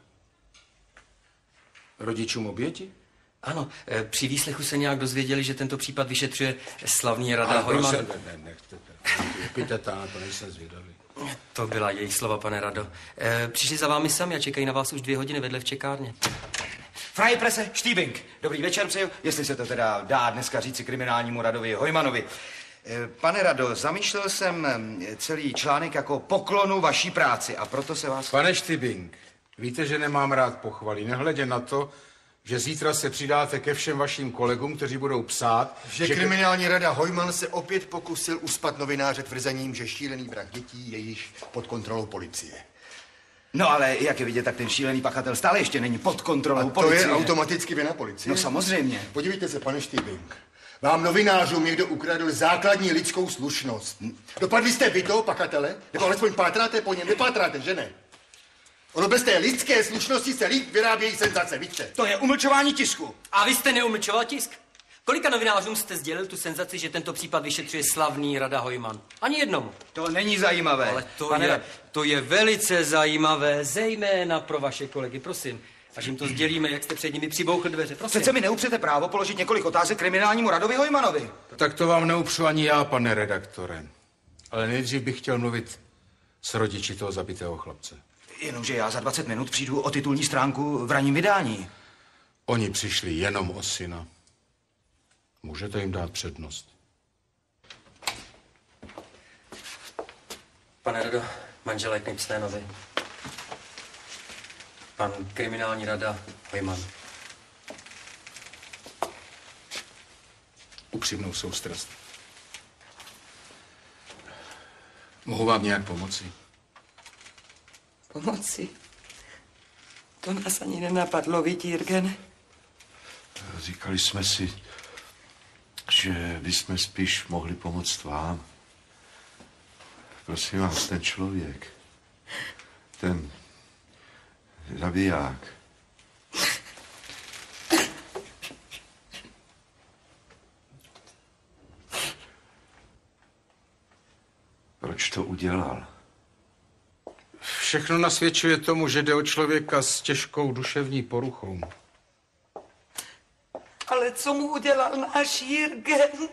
Rodičům oběti? Ano, při výslechu se nějak dozvěděli, že tento případ vyšetřuje slavný Rada Hojman. Nechte, epiteta, to nejsem zvědavý. To byla jejich slova, pane Rado. Přišli za vámi sami a čekají na vás už 2 hodiny vedle v čekárně. Freie Presse, Štýbink. Dobrý večer přeju, jestli se to teda dá dneska říci kriminálnímu Radovi Hojmanovi. Pane Rado, zamýšlel jsem celý článek jako poklonu vaší práci a proto se vás... Pane Štýbink, víte, že nemám rád pochvaly, nehledě na to, že zítra se přidáte ke všem vašim kolegům, kteří budou psát, že kriminální rada Hojman se opět pokusil uspat novináře tvrzením, že šílený vrah dětí je již pod kontrolou policie. No ale jak je vidět, tak ten šílený pachatel stále ještě není pod kontrolou policie. To je automaticky vina policie? No samozřejmě. Podívejte se, pane Štýbink. Vám novinářům někdo ukradl základní lidskou slušnost. Dopadli jste vy toho pachatele? Nebo alespoň pátráte po něm? Nepátráte, že ne? Ono bez té lidské slušnosti se líp vyrábějí senzace, víte? To je umlčování tisku. A vy jste neumlčoval tisk? Kolika novinářům jste sdělil tu senzaci, že tento případ vyšetřuje slavný Rada Hojman? Ani jednomu. To není zajímavé. Ale to je velice zajímavé, zejména pro vaše kolegy, prosím. Až jim to sdělíme, jak jste před nimi přibouchl dveře, prosím. Přece mi neupřete právo položit několik otázek kriminálnímu Radovi Hojmanovi. Tak to vám neupřu ani já, pane redaktore. Ale nejdřív bych chtěl mluvit s rodiči toho zabitého chlapce. Jenomže já za 20 minut přijdu o titulní stránku v ranním vydání. Oni přišli jenom o syna. Můžete jim dát přednost. Pane Rado, manželé Knipsténovi. Pan kriminální Rada Hojman. Upřímnou soustrast. Mohu vám nějak pomoci? Pomoci? To nás ani nenapadlo, víte, Jirgene? Říkali jsme si, že bychom spíš mohli pomoct vám. Prosím vás, ten člověk, ten zabiják. Proč to udělal? Všechno nasvědčuje tomu, že jde o člověka s těžkou duševní poruchou. Ale co mu udělal náš Jirgen?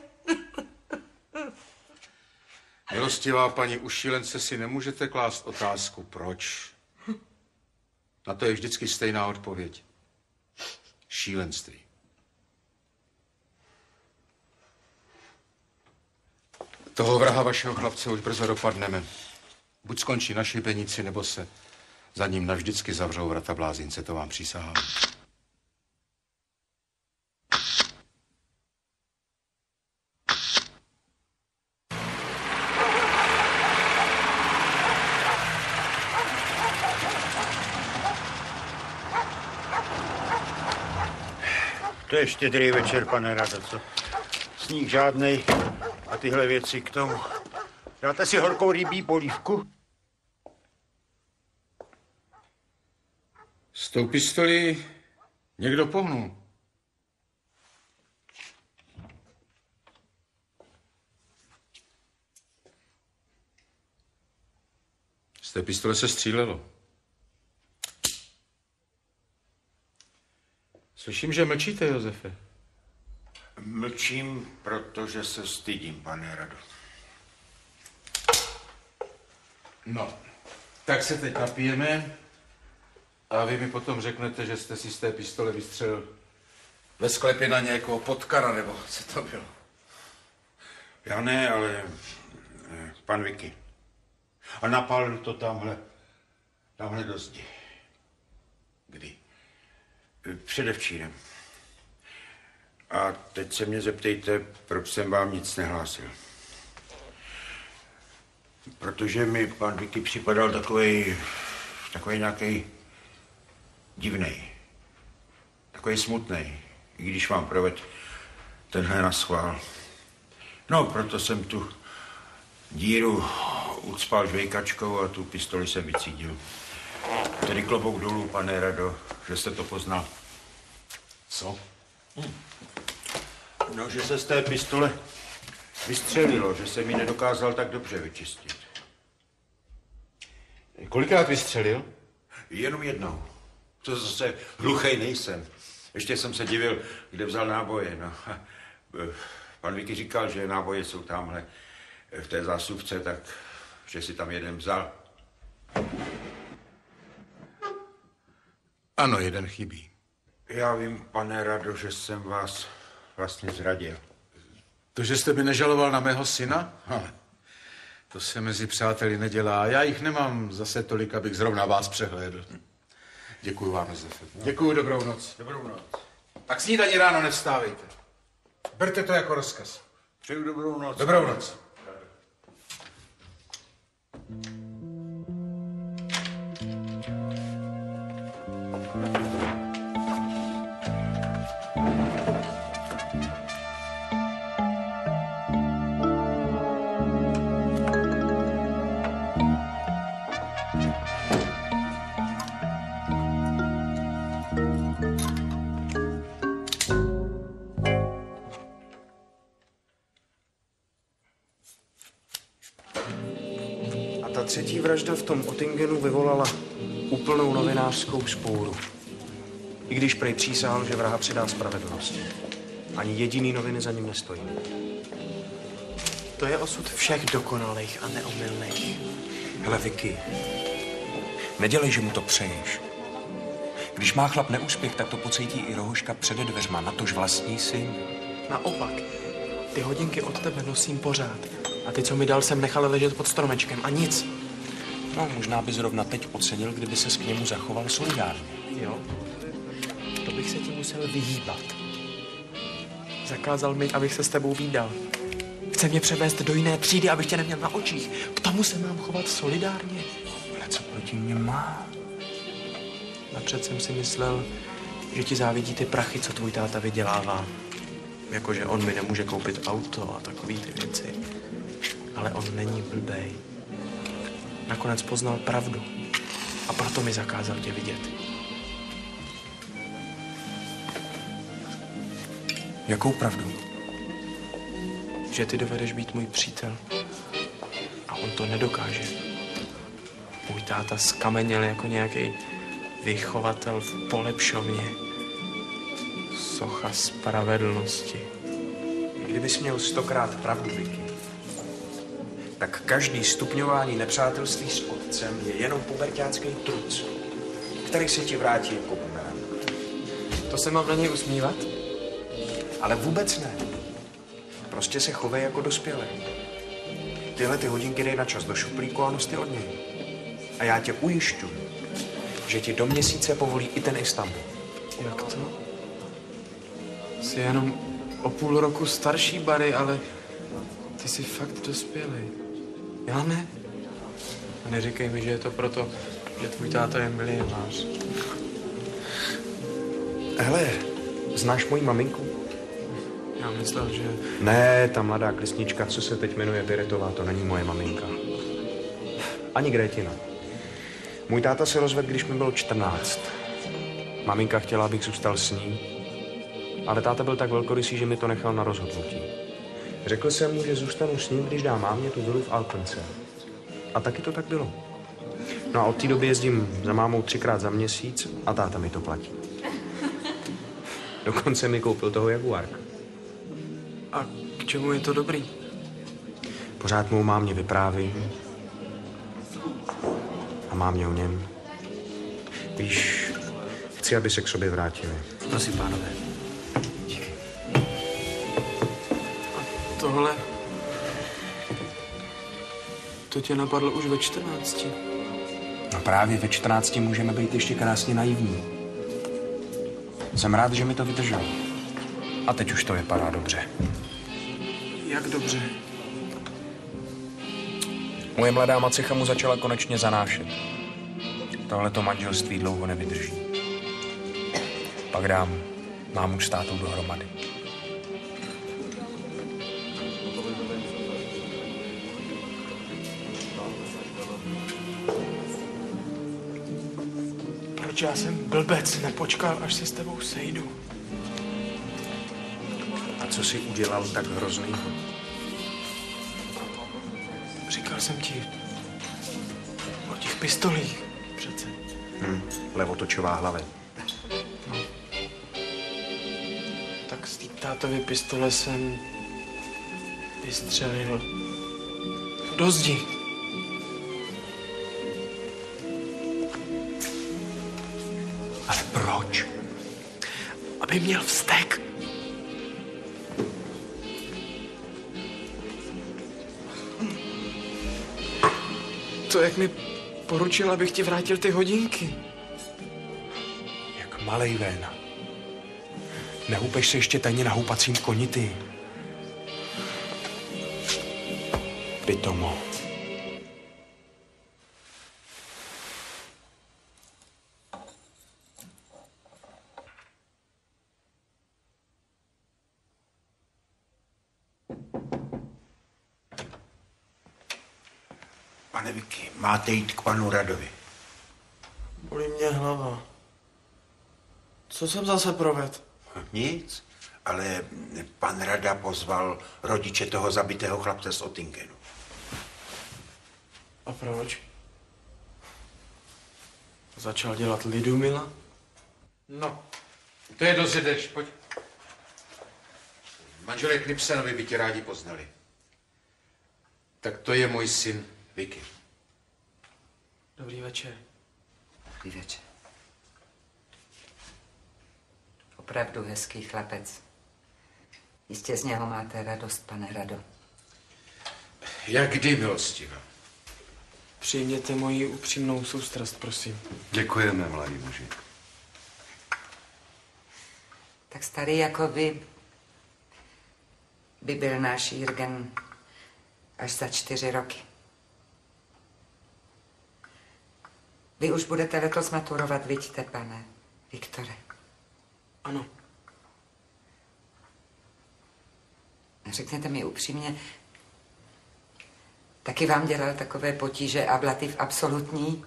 Milostivá paní, u šílence si nemůžete klást otázku, proč. Na to je vždycky stejná odpověď. Šílenství. Toho vraha vašeho chlapce už brzo dopadneme. Buď skončí na šibenici, nebo se Za ním navždycky zavřou vrata blázince, to vám přísahám. To je štědrý večer, pane Rado, co? Sníh žádnej a tyhle věci k tomu. Dáte si horkou rybí polívku? S tou pistolí někdo pohnul. Z té pistole se střílelo. Slyším, že mlčíte, Josefe. Mlčím, protože se stydím, pane Rado. No, tak se teď napijeme a vy mi potom řeknete, že jste si z té pistole vystřelil ve sklepě na nějakého potkana, nebo co to bylo? Já ne, ale pan Vicky. A napálil to tamhle do zdi. Kdy? Předevčírem. A teď se mě zeptejte, proč jsem vám nic nehlásil. Protože mi pan Vicky připadal takovej nějaký divnej. Takovej smutnej, i když vám proved tenhle naschvál. No, proto jsem tu díru ucpal žvejkačkou a tu pistoli jsem vycítil. Tedy klobouk dolů, pane Rado, že jste to poznal. Co? No, že se z té pistole vystřelilo, že jsem ji nedokázal tak dobře vyčistit. Kolikrát vystřelil? Jenom jednou. To zase hluchej nejsem. Ještě jsem se divil, kde vzal náboje. No. Pan Vicky říkal, že náboje jsou tamhle v té zásuvce, tak že si tam jeden vzal. Ano, jeden chybí. Já vím, pane Rado, že jsem vás vlastně zradil. To, že jste by nežaloval na mého syna? To se mezi přáteli nedělá. Já jich nemám zase tolik, abych zrovna vás přehlédl. Děkuju vám, Josefe. Děkuju, dobrou noc. Dobrou noc. A k snídani ráno nevstávejte. Berte to jako rozkaz. Přeju dobrou noc. Dobrou noc. Ta třetí vražda v tom Ottingenu vyvolala úplnou novinářskou vzpouru. I když prej přísahal, že vraha předá spravedlnosti. Ani jediný noviny za ním nestojí. To je osud všech dokonalých a neomylných. Hele, Vicky, nedělej, že mu to přeješ. Když má chlap neúspěch, tak to pocítí i rohoška před dveřma, natož vlastní syn. Naopak, ty hodinky od tebe nosím pořád. A ty, co mi dal, jsem nechal ležet pod stromečkem a nic. No, možná by zrovna teď ocenil, kdyby ses k němu zachoval solidárně. Jo? To bych se ti musel vyhýbat. Zakázal mi, abych se s tebou vídal. Chce mě převést do jiné třídy, abych tě neměl na očích. K tomu se mám chovat solidárně. Ale co proti mě má? Napřed jsem si myslel, že ti závidí ty prachy, co tvůj táta vydělává. Jakože on mi nemůže koupit auto a takový ty věci. Ale on není blbej. Nakonec poznal pravdu. A proto mi zakázal tě vidět. Jakou pravdu? Že ty dovedeš být můj přítel. A on to nedokáže. Můj táta skameněl jako nějaký vychovatel v polepšovně. Socha spravedlnosti. Kdybys měl 100krát pravdu, Vicky, tak každý stupňování nepřátelství s otcem je jenom puberťánský truc, který se ti vrátí jako bumerang. To se mám na něj usmívat? Ale vůbec ne. Prostě se chovej jako dospělý. Tyhle ty hodinky dej na čas do šuplíku a nos ty od něj. A já tě ujišťuji, že ti do měsíce povolí i ten Istanbul. Jak to? Jsi jenom o půl roku starší, Barry, ale ty jsi fakt dospělý. Já ne. A neříkej mi, že je to proto, že tvůj táta je milionář. Hele, znáš moji maminku? Já myslel, že... Ne, ta mladá klesnička, co se teď jmenuje Beretová, to není moje maminka. Ani Grétina. Můj táta se rozvedl, když mi bylo 14. Maminka chtěla, abych zůstal s ní, ale táta byl tak velkorysý, že mi to nechal na rozhodnutí. Řekl jsem mu, že zůstanu s ním, když dá mámě tu vilu v Alpence. A taky to tak bylo. No a od té doby jezdím za mámou 3krát za měsíc a táta mi to platí. Dokonce mi koupil toho Jaguárka. A k čemu je to dobrý? Pořád mu mámě vyprávím a mámě o něm. Víš, chci, aby se k sobě vrátili. Prosím, pánové. Tohle... To tě napadlo už ve 14. No právě ve 14 můžeme být ještě krásně naivní. Jsem rád, že mi to vydrželo. A teď už to vypadá dobře. Jak dobře? Moje mladá macicha mu začala konečně zanášet. Tohleto manželství dlouho nevydrží. Pak dám mámu s tátou dohromady. Proč já jsem blbec, nepočkal, až se s tebou sejdu. A co jsi udělal tak hroznýho? Říkal jsem ti o těch pistolích přece. Levotočová hlave. No. Tak z té tátovy pistole jsem vystřelil do zdi. Ale proč? Aby měl vztek. To, jak mi poručil, abych ti vrátil ty hodinky. Jak malej Véna. Nehoupeš se ještě tajně na houpacím koni, ty. Pitomo. Pane Vicky, máte jít k panu Radovi. Bolí mě hlava. Co jsem zase provedl? Nic, ale pan Rada pozval rodiče toho zabitého chlapce z Ottingenu. A proč? Začal dělat Lidumila? No, to je dozjedeš, pojď. Manželé Knipsenovi by tě rádi poznali. Tak to je můj syn Vicky. Dobrý večer. Dobrý večer. Opravdu hezký chlapec. Jistě z něho máte radost, pane Rado. Jak kdy, milostivá. Přijměte moji upřímnou soustrast, prosím. Děkujeme, mladý muži. Tak starý jako vy by byl náš Jürgen až za 4 roky. Vy už budete letos maturovat, vidíte, pane Viktore? Ano. Řekněte mi upřímně, taky vám dělal takové potíže ablativ absolutní?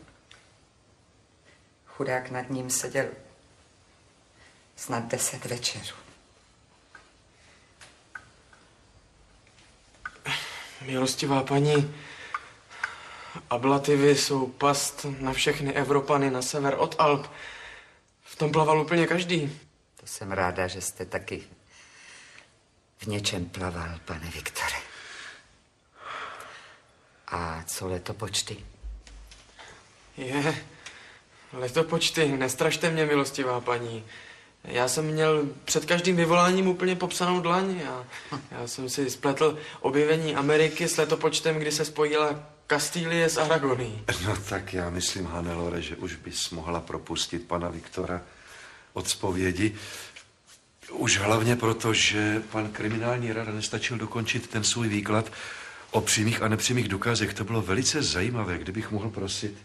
Chudák nad ním seděl snad 10 večerů. Milostivá paní, ablativy jsou past na všechny Evropany na sever od Alp. V tom plaval úplně každý. To jsem ráda, že jste taky v něčem plaval, pane Viktore. A co letopočty? Letopočty, nestrašte mě, milostivá paní. Já jsem měl před každým vyvoláním úplně popsanou dlaň a já jsem si spletl objevení Ameriky s letopočtem, kdy se spojila Kastílie s Aragonií. No tak já myslím, Hannelore, že už bys mohla propustit pana Viktora od zpovědi. Už hlavně proto, že pan kriminální rada nestačil dokončit ten svůj výklad o přímých a nepřímých důkazech. To bylo velice zajímavé, kdybych mohl prosit.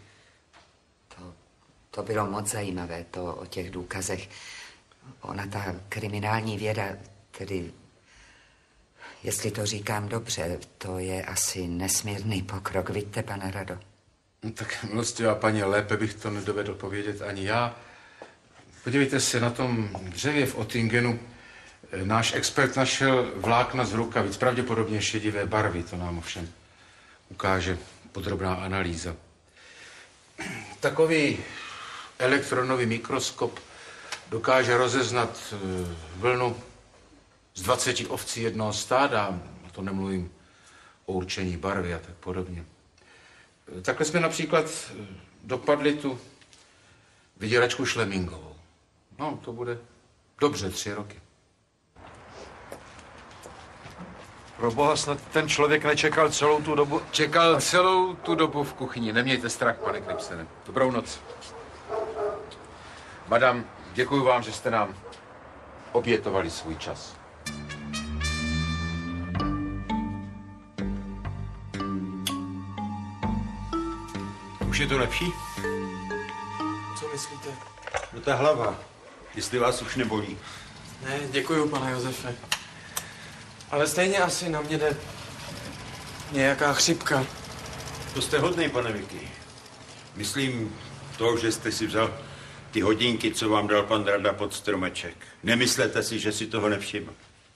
To bylo moc zajímavé, to o těch důkazech. Ona, ta kriminální věda, tedy, jestli to říkám dobře, to je asi nesmírný pokrok, vidíte, pane Rado? No, tak milostivá paní, lépe bych to nedovedl povědět ani já. Podívejte se, na tom dřevě v Ottingenu náš expert našel vlákna z rukavic, pravděpodobně šedivé barvy, to nám ovšem ukáže podrobná analýza. Takový elektronový mikroskop dokáže rozeznat vlnu z 20 ovcí jednoho stáda, a to nemluvím o určení barvy a tak podobně. Takhle jsme například dopadli tu vyděračku Šlemingovou. No, to bude dobře 3 roky. Proboha, snad ten člověk nečekal celou tu dobu? Čekal celou tu dobu v kuchyni. Nemějte strach, pane Knipsene. Dobrou noc. Madam, děkuji vám, že jste nám obětovali svůj čas. Už je to lepší? Co myslíte? No ta hlava, jestli vás už nebolí. Ne, děkuju, pane Josefe. Ale stejně asi na mě jde nějaká chřipka. To jste hodnej, pane Vicky. Myslím to, že jste si vzal ty hodinky, co vám dal pan Rada pod stromeček. Nemyslete si, že si toho nevšiml.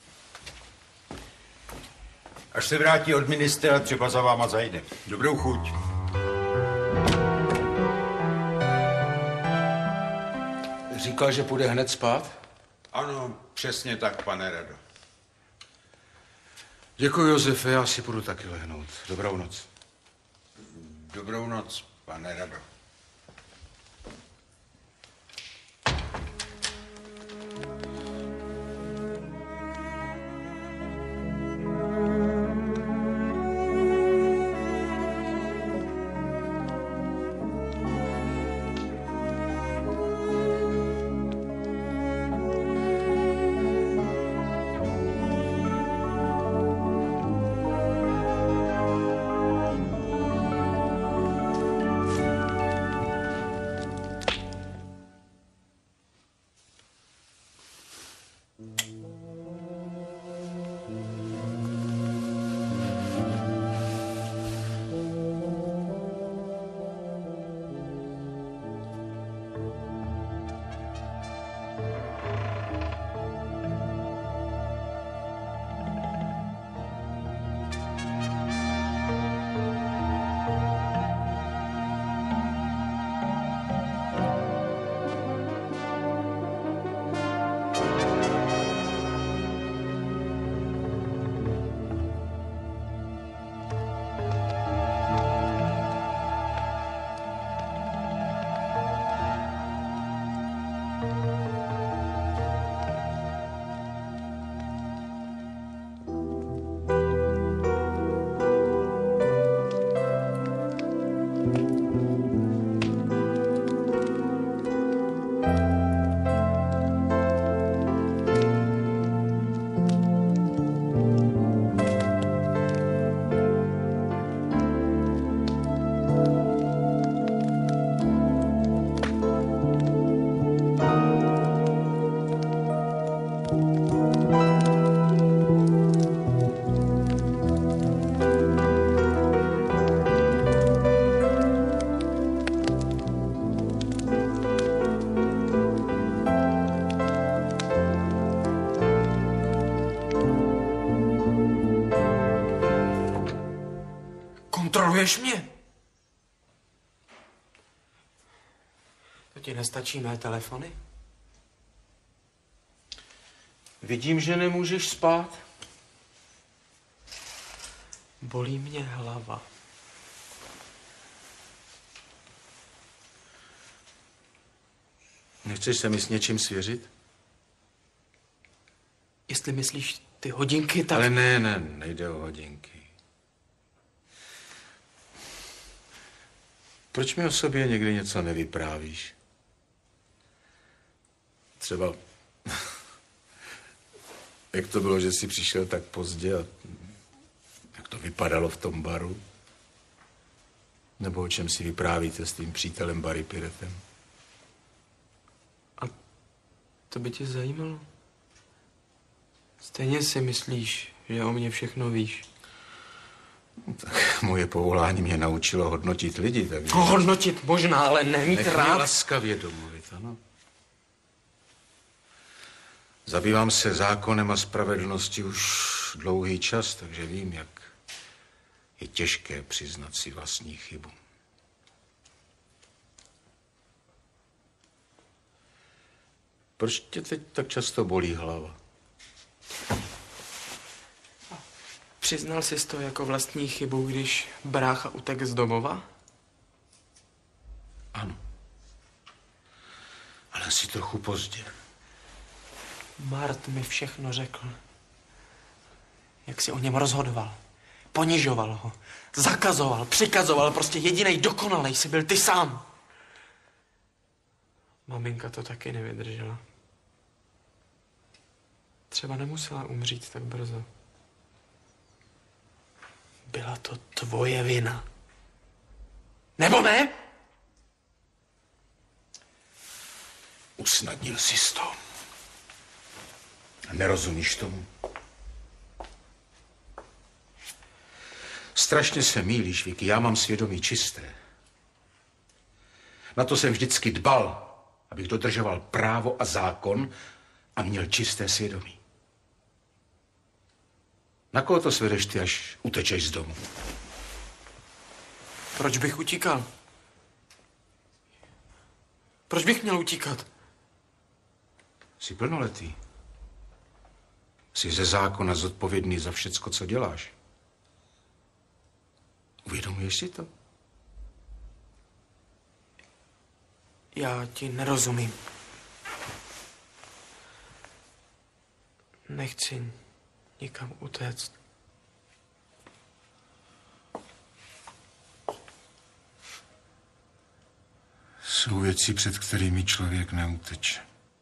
Až se vrátí od ministra, třeba za váma zajde. Dobrou chuť. Říkal, že půjde hned spát? Ano, přesně tak, pane Rado. Děkuji, Josefe, já si půjdu taky lehnout. Dobrou noc. Dobrou noc, pane Rado. Kontroluješ mě? To ti nestačí mé telefony? Vidím, že nemůžeš spát. Bolí mě hlava. Nechceš se mi s něčím svěřit? Jestli myslíš ty hodinky, tak... Ale ne, nejde o hodinky. Proč mi o sobě někdy něco nevyprávíš? Třeba, jak to bylo, že jsi přišel tak pozdě a jak to vypadalo v tom baru? Nebo o čem si vyprávíte s tím přítelem Barry Piretem? A to by tě zajímalo? Stejně si myslíš, že o mě všechno víš. Tak moje povolání mě naučilo hodnotit lidi, takže... Hodnotit možná, ale nemít Nech rád. mě laskavě domluvit, ano. Zabývám se zákonem a spravedlností už dlouhý čas, takže vím, jak je těžké přiznat si vlastní chybu. Proč tě teď tak často bolí hlava? Přiznal jsi to jako vlastní chybu, když brácha utekl z domova? Ano. Ale asi trochu pozdě. Mart mi všechno řekl. Jak si o něm rozhodoval. Ponižoval ho. Zakazoval, přikazoval. Prostě jedinej dokonalej jsi byl ty sám. Maminka to taky nevydržela. Třeba nemusela umřít tak brzo. Byla to tvoje vina. Nebo ne? Usnadnil jsi to. Nerozumíš tomu? Strašně se mýlíš, Vicky. Já mám svědomí čisté. Na to jsem vždycky dbal, abych dodržoval právo a zákon a měl čisté svědomí. Na koho to svedeš ty, až utečeš z domu? Proč bych utíkal? Proč bych měl utíkat? Jsi plnoletý. Jsi ze zákona zodpovědný za všecko, co děláš. Uvědomuješ si to? Já ti nerozumím. Nechci nikam utéct. Jsou věci, před kterými člověk neuteče.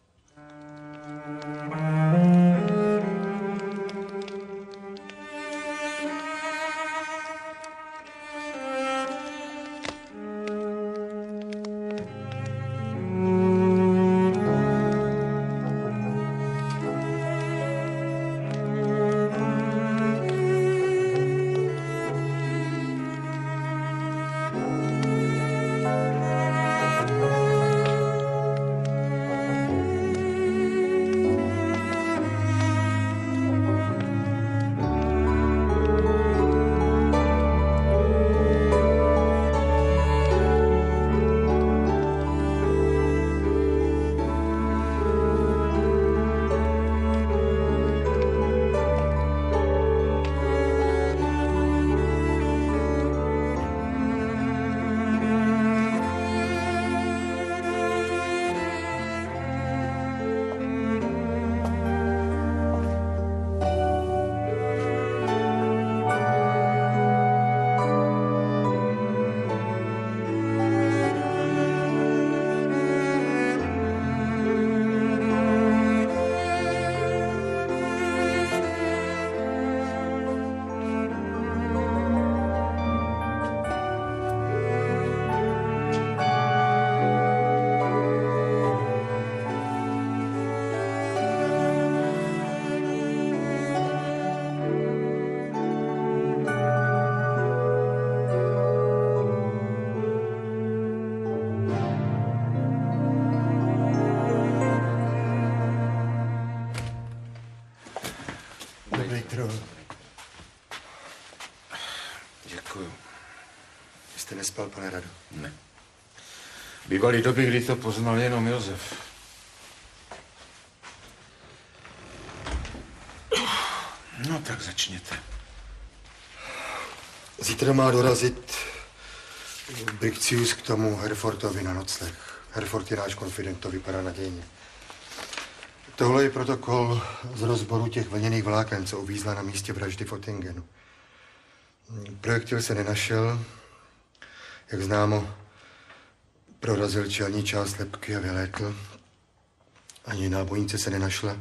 Děkuju. Jste nespal, pane Rado? Ne. Bývaly doby, kdy to poznal jenom Josef. No, tak začněte. Zítra má dorazit Briccius k tomu Herfortovi na nocleh. Herford je náš konfident, to vypadá nadějně. Tohle je protokol z rozboru těch vlněných vláken, co uvízla na místě vraždy v Ottingenu. Projektil se nenašel. Jak známo, prorazil čelní část lebky a vylétl. Ani nábojnice se nenašla.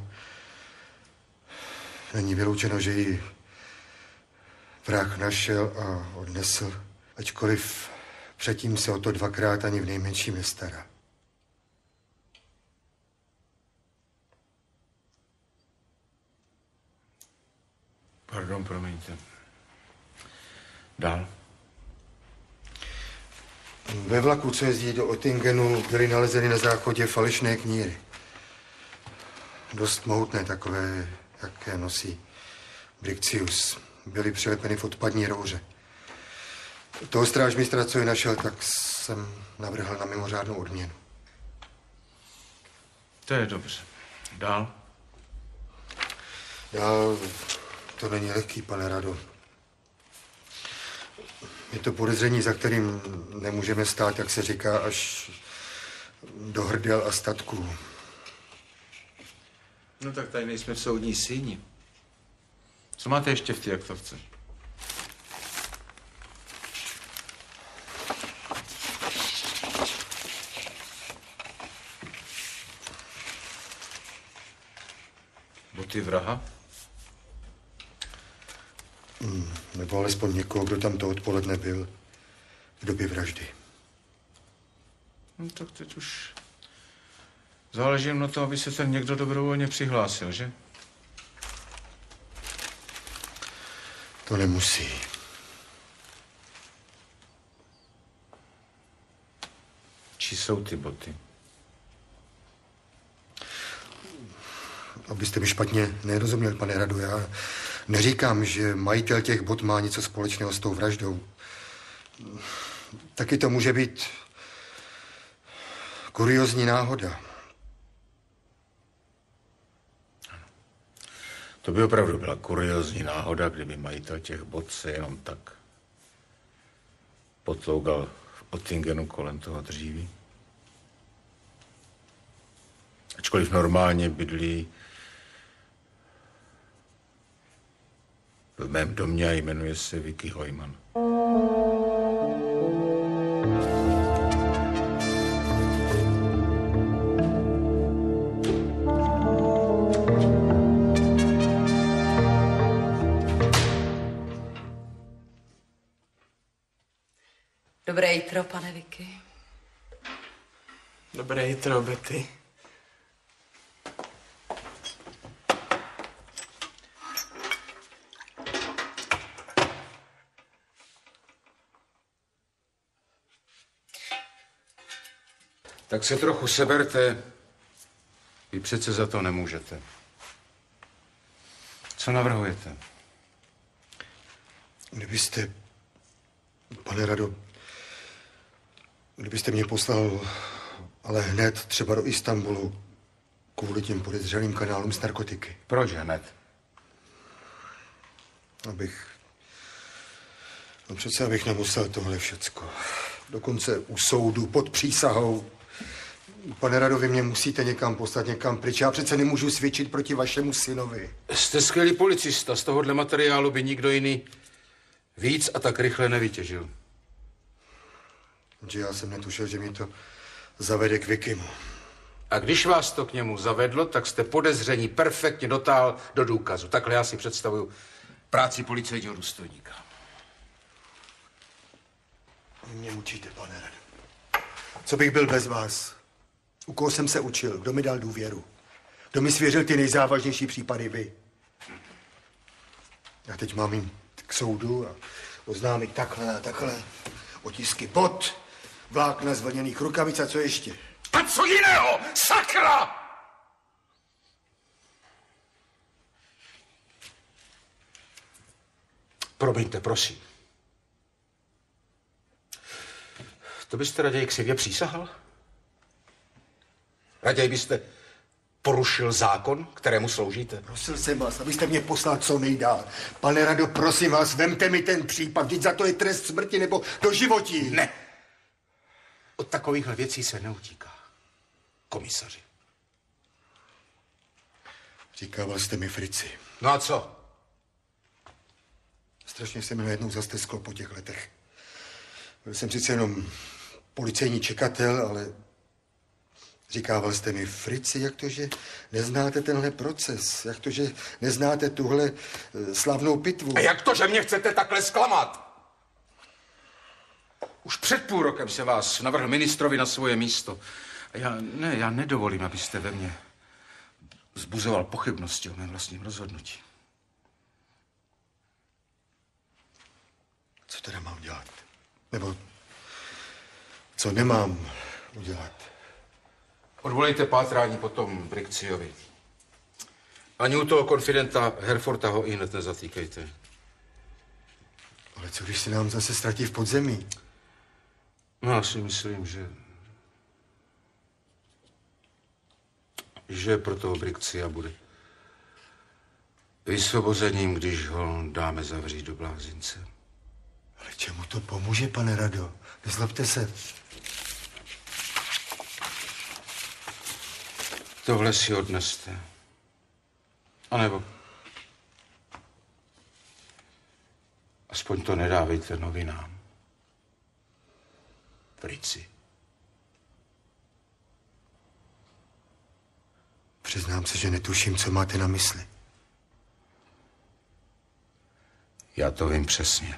Není vyloučeno, že ji vrah našel a odnesl, ačkoliv předtím se o to dvakrát ani v nejmenším nestará. Pardon, promiňte. Dál. Ve vlaku, co jezdí do Ottingenu, byly nalezeny na záchodě falešné kníry. Dost mohutné takové, jaké nosí Briccius. Byly přilepeny v odpadní rouře. Toho strážmistra, co je našel, tak jsem navrhl na mimořádnou odměnu. To je dobře. Dál. Dál to není lehký, pane Rado. Je to podezření, za kterým nemůžeme stát, jak se říká, až do hrdel a statků. No tak tady nejsme v soudní síni. Co máte ještě v té aktovce? Boty vraha? Nebo alespoň někoho, kdo tam to odpoledne byl v době vraždy. No tak teď už záleží na to, aby se ten někdo dobrovolně přihlásil, že? To nemusí. Čí jsou ty boty? Abyste mi špatně nerozuměl, pane Rado, já neříkám, že majitel těch bot má něco společného s tou vraždou. Taky to může být kuriózní náhoda. To by opravdu byla kuriózní náhoda, kdyby majitel těch bot se jenom tak potlougal v Ottingenu kolem toho dříví. Ačkoliv normálně bydlí v mém domě a jmenuje se Vicky Hojman. Dobré jitro, pane Vicky. Dobré jitro, Betty. Tak se trochu seberte. Vy přece za to nemůžete. Co navrhujete? Kdybyste, pane Rado, kdybyste mě poslal, ale hned třeba do Istanbulu, kvůli těm podezřelým kanálům s narkotiky. Proč hned? Abych nemusel tohle všecko. Dokonce u soudu, pod přísahou. Pane Rado, vy mě musíte někam poslat, někam pryč. Já přece nemůžu svědčit proti vašemu synovi. Jste skvělý policista. Z tohohle materiálu by nikdo jiný víc a tak rychle nevytěžil. Že já jsem netušil, že mě to zavede k Vickymu. A když vás to k němu zavedlo, tak jste podezření perfektně dotáhl do důkazu. Takhle já si představuju práci policejního důstojníka. Vy mě mučíte, pane Rado. Co bych byl bez vás? U koho jsem se učil? Kdo mi dal důvěru? Kdo mi svěřil ty nejzávažnější případy? Vy. Já teď mám jít k soudu a oznámit takhle a takhle. Otisky bot, vlákna z vlněných rukavic a co ještě? A co jiného? Sakra! Promiňte, prosím. To byste raději k Sivě přísahal? Raději byste porušil zákon, kterému sloužíte? Prosil jsem vás, abyste mě poslal co nejdál. Pane Rado, prosím vás, vemte mi ten případ, vždyť za to je trest smrti nebo doživotí. Ne. Od takovýchhle věcí se neutíká, komisaři. Říkával jste mi Frici. No a co? Strašně se mi najednou zastesklo po těch letech. Byl jsem sice jenom policejní čekatel, ale říkával jste mi Frici, jak to, že neznáte tenhle proces, jak to, že neznáte tuhle slavnou pitvu. A jak to, že mě chcete takhle zklamat? Už před půl rokem se vás navrhl ministrovi na svoje místo. A já nedovolím, abyste ve mně vzbuzoval pochybnosti o mém vlastním rozhodnutí. Co teda mám dělat? Nebo co nemám udělat? Odvolejte pátrání potom Brikciovi. Ani u toho konfidenta Herforta ho i hned nezatýkejte. Ale co když se nám zase ztratí v podzemí? No, já si myslím, že pro toho Brikcia bude vysvobozením, když ho dáme zavřít do blázince. Ale čemu to pomůže, pane Rado? Nezlobte se. Tohle si odneste. A nebo aspoň to nedávejte novinám. Frici. Přiznám se, že netuším, co máte na mysli. Já to vím přesně.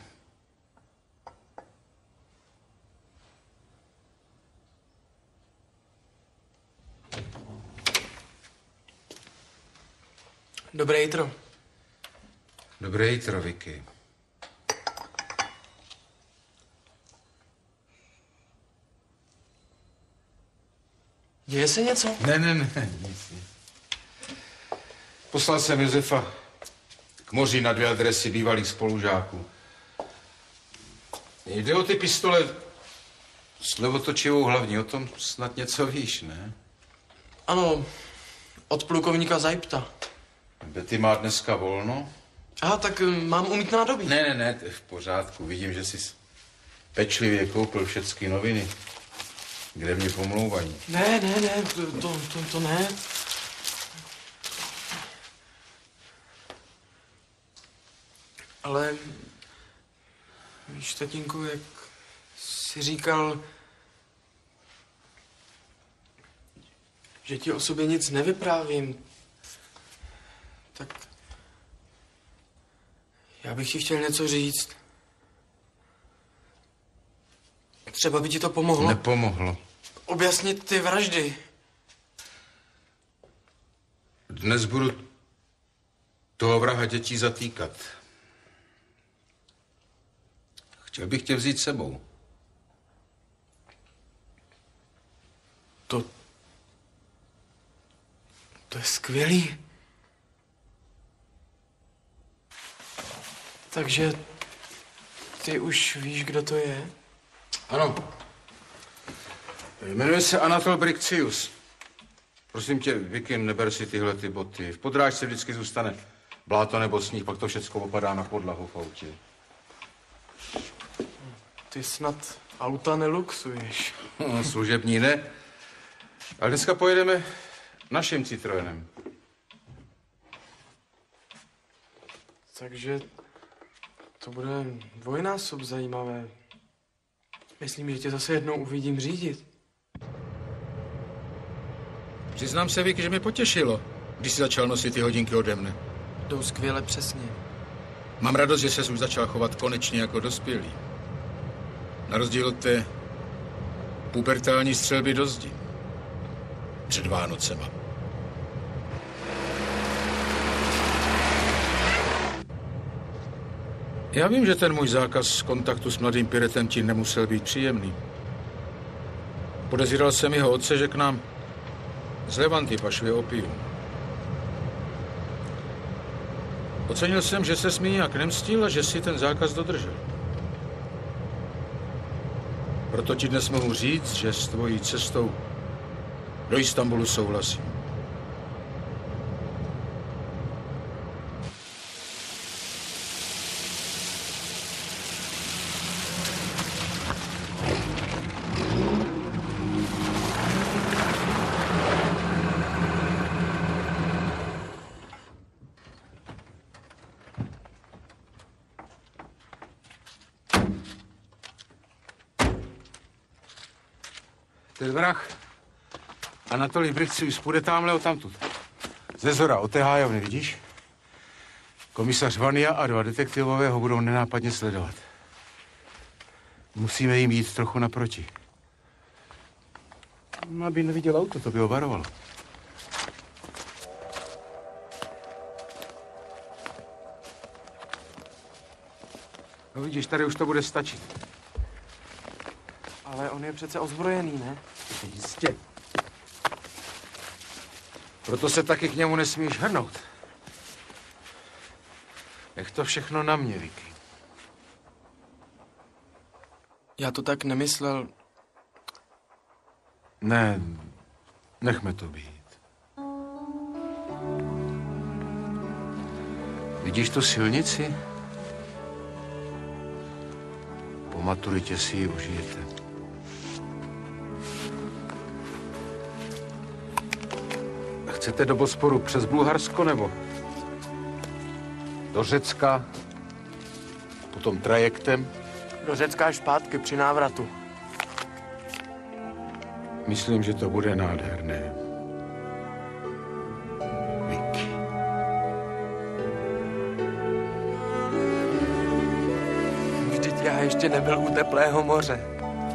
Dobré jitro. Dobré jitro, Vicky. Děje se něco? Ne, nic. Poslal jsem Josefa k moři na 2 adresy bývalých spolužáků. Jde o ty pistole s levotočivou hlavní, o tom snad něco víš, ne? Ano, od plukovníka Zajpta. Betty má dneska volno? Aha, tak mám umýt nádobí. Ne, to je v pořádku. Vidím, že jsi pečlivě koupil všechny noviny, kde mě pomlouvají. Ne, to ne. Ale víš, tatínku, jak jsi říkal, že ti o sobě nic nevyprávím, tak já bych ti chtěl něco říct. Třeba by ti to pomohlo. Nepomohlo. Objasnit ty vraždy. Dnes budu toho vraha dětí zatýkat. Chtěl bych tě vzít sebou. To je skvělý. Takže ty už víš, kdo to je? Ano. Jmenuje se Anatol Brikcius. Prosím tě, Vicky, neber si tyhle ty boty. V podrážce vždycky zůstane bláto nebo sníh, pak to všecko opadá na podlahu v autě. Ty snad auta neluxuješ. Služební ne. Ale dneska pojedeme naším Citroenem. Takže to bude dvojnásob zajímavé. Myslím, že tě zase jednou uvidím řídit. Přiznám se, Vicky, že mě potěšilo, když jsi začal nosit ty hodinky ode mne. Jdou skvěle přesně. Mám radost, že ses už začal chovat konečně jako dospělý. Na rozdíl od té pubertální střelby do zdi. Před Vánocema. Já vím, že ten můj zákaz kontaktu s mladým piretem ti nemusel být příjemný. Podezíral jsem jeho otce, že k nám z Levanty pašuje opium. Ocenil jsem, že se mi nějak nemstil a že si ten zákaz dodržel. Proto ti dnes mohu říct, že s tvojí cestou do Istanbulu souhlasím. Ten vrah Anatolij Brikci už půjde tamhle odtamtud. Ze zhora, od té hájovny, vidíš? Komisař Vania a 2 detektivové ho budou nenápadně sledovat. Musíme jim jít trochu naproti. Aby neviděl auto, to by ho varovalo. No vidíš, tady už to bude stačit. Ale on je přece ozbrojený, ne? Jistě. Proto se taky k němu nesmíš hrnout. Nech to všechno na mě, Vicky. Já to tak nemyslel. Ne, nechme to být. Vidíš tu silnici? Po maturitě si ji užijete. Chcete do Bosporu přes Bulharsko nebo do Řecka, potom trajektem? Do Řecka až zpátky při návratu. Myslím, že to bude nádherné. Vždyť já ještě nebyl u teplého moře.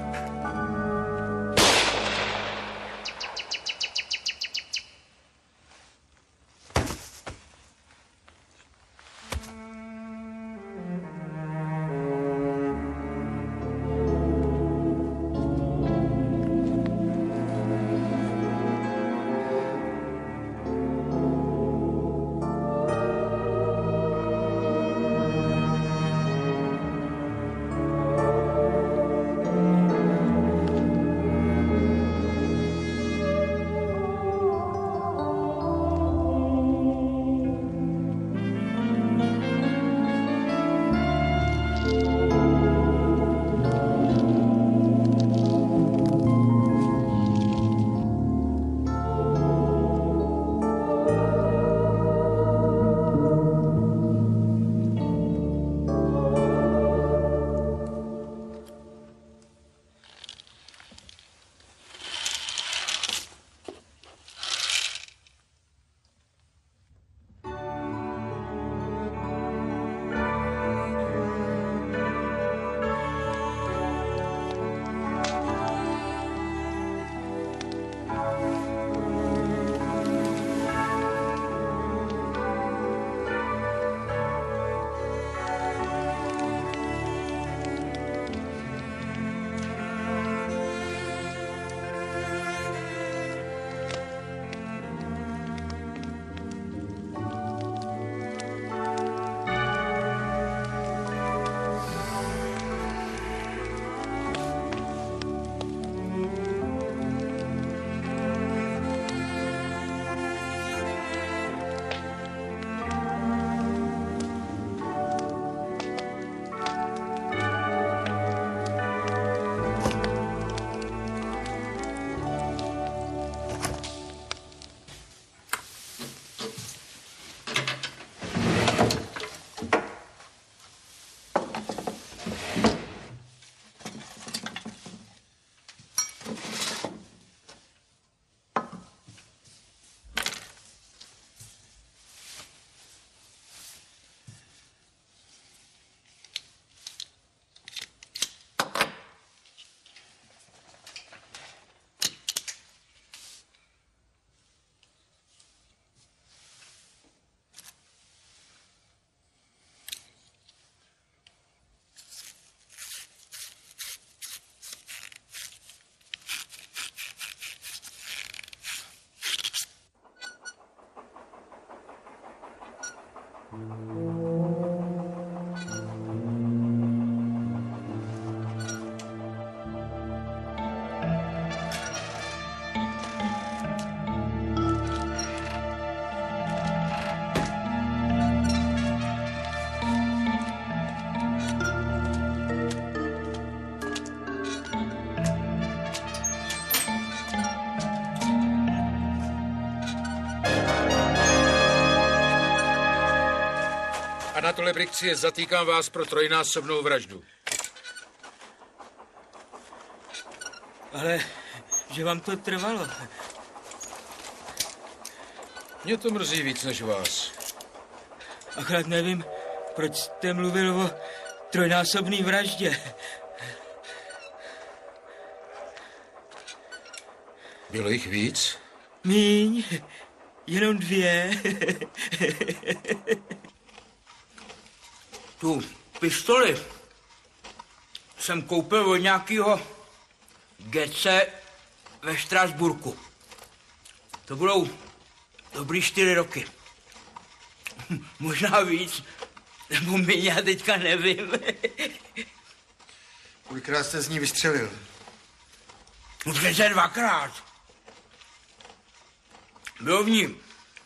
Anatole Brikci, zatýkám vás pro trojnásobnou vraždu. Ale že vám to trvalo. Mě to mrzí víc než vás. Akorát nevím, proč jste mluvil o trojnásobný vraždě. Bylo jich víc? Míň, jenom 2. Tu pistoli jsem koupil od nějakého Gece ve Štrasburku. To budou dobrý 4 roky. Možná víc, nebo míň, já teďka nevím. Kolikrát jste z ní vystřelil? No přece 2krát. Bylo v ní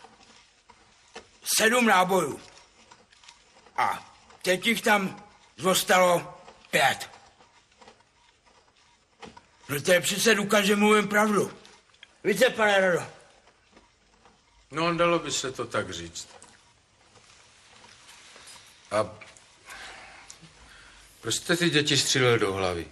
7 nábojů. A teď jich tam zůstalo 5. No to je přece důkaz, že mluvím pravdu. Víte, pane Rado? No, dalo by se to tak říct. A proč jste ty děti střílel do hlavy?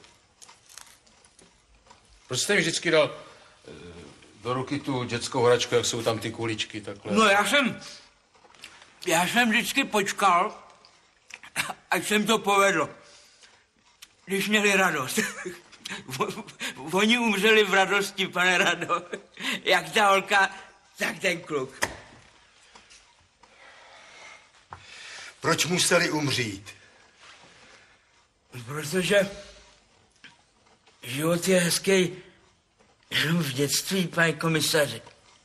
Proč jste mi vždycky dal do ruky tu dětskou hračku, jak jsou tam ty kuličky takhle? No já jsem vždycky počkal, až jsem to povedl. Když měli radost. Oni umřeli v radosti, pane Rado. Jak ta holka, tak ten kluk. Proč museli umřít? Protože život je hezký jenom v dětství, pane komisaři.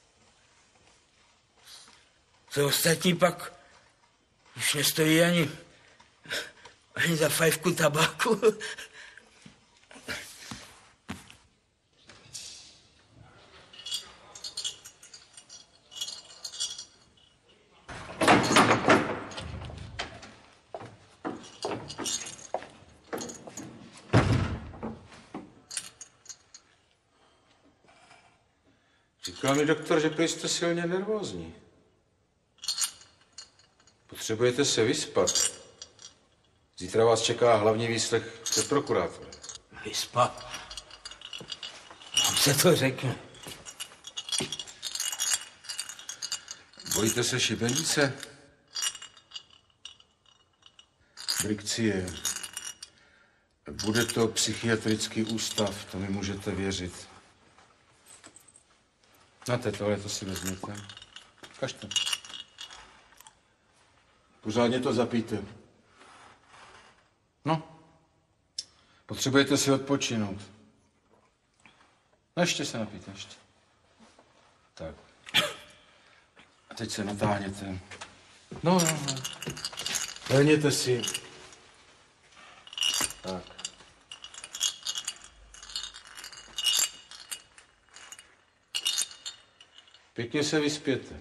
To ostatní pak už nestojí ani za 5 tabáku. Říkal mi doktor, že prý jste silně nervózní. Potřebujete se vyspat. Zítra vás čeká hlavní výslech před prokurátorem. Vyspat? Vám se to řekne. Bojíte se šibenice? Brikcie. Bude to psychiatrický ústav, to mi můžete věřit. Na tohle to si vezměte. Kažte. Pořádně to zapijte. No. Potřebujete si odpočinout. No ještě se napijte, ještě. Tak. A teď se natáhněte. No. Lehněte si. Tak. Pěkně se vyspěte.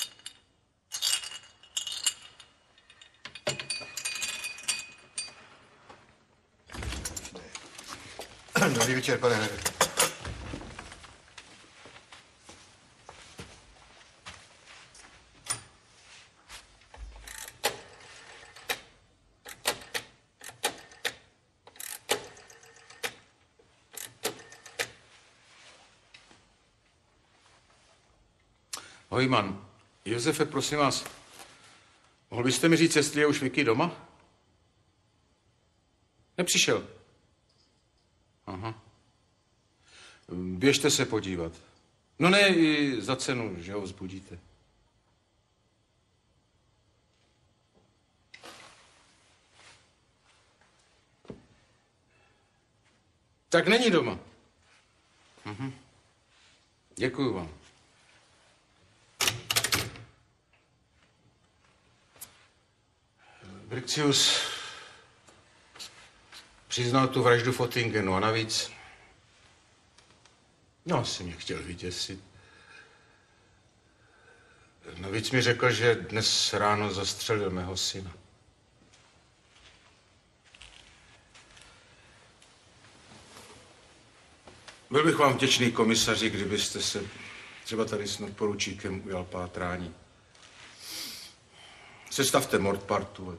Dobrý večer, pane Rado. Hojman, Josefe, prosím vás, mohl byste mi říct, jestli je už Vicky doma? Nepřišel. Aha. Běžte se podívat. No ne, i za cenu, že ho vzbudíte. Tak není doma. Děkuju vám. Briccius přiznal tu vraždu v Ottingenu a navíc... No, asi mě chtěl vyděsit. Navíc mi řekl, že dnes ráno zastřelil mého syna. Byl bych vám vděčný, komisaři, kdybyste se třeba tady s nadporučíkem ujal pátrání. Sestavte mordpartu.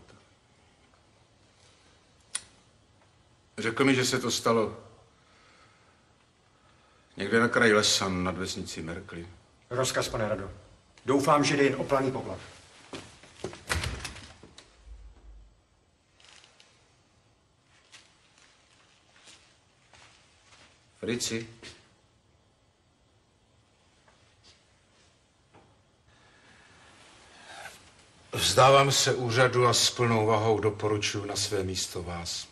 Řekl mi, že se to stalo Někde na kraji lesa nad vesnicí Merkli. Rozkaz, pane Rado. Doufám, že jde jen o planý poplach. Frici? Vzdávám se úřadu a s plnou vahou doporučuji na své místo vás.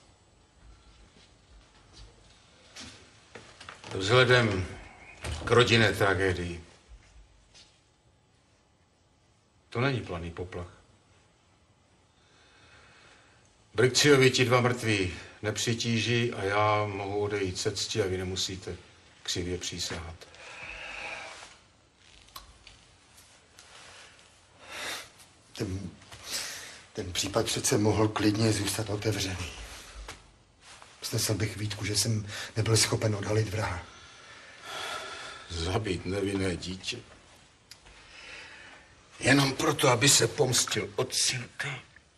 Vzhledem k rodinné tragédii. To není planý poplach. Brikciovi ti 2 mrtví nepřitíží a já mohu odejít se ctí a vy nemusíte křivě přísahat. Ten případ přece mohl klidně zůstat otevřený. Snesl bych výtku, že jsem nebyl schopen odhalit vraha. Zabít nevinné dítě. Jenom proto, aby se pomstil od synka.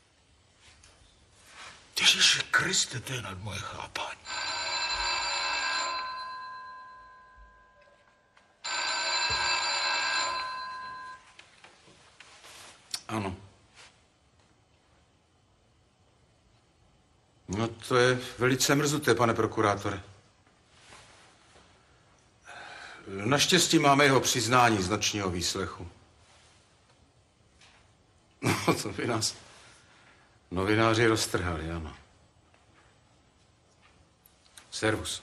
Ježíši Kriste, to je nad moje chápání. Ano. No to je velice mrzuté, pane prokurátore. Naštěstí máme jeho přiznání z nočního výslechu. No, to by nás novináři roztrhali, ano. Servus.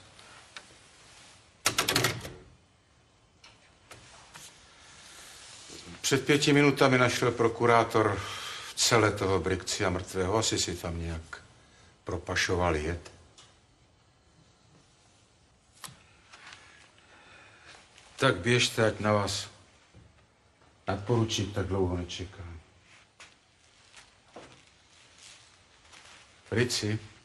Před 5 minutami našel prokurátor celé toho Brikcia mrtvého. Asi si tam nějak propašoval jed. Tak běžte, ať na vás nadporučík tak dlouho nečeká. Frici?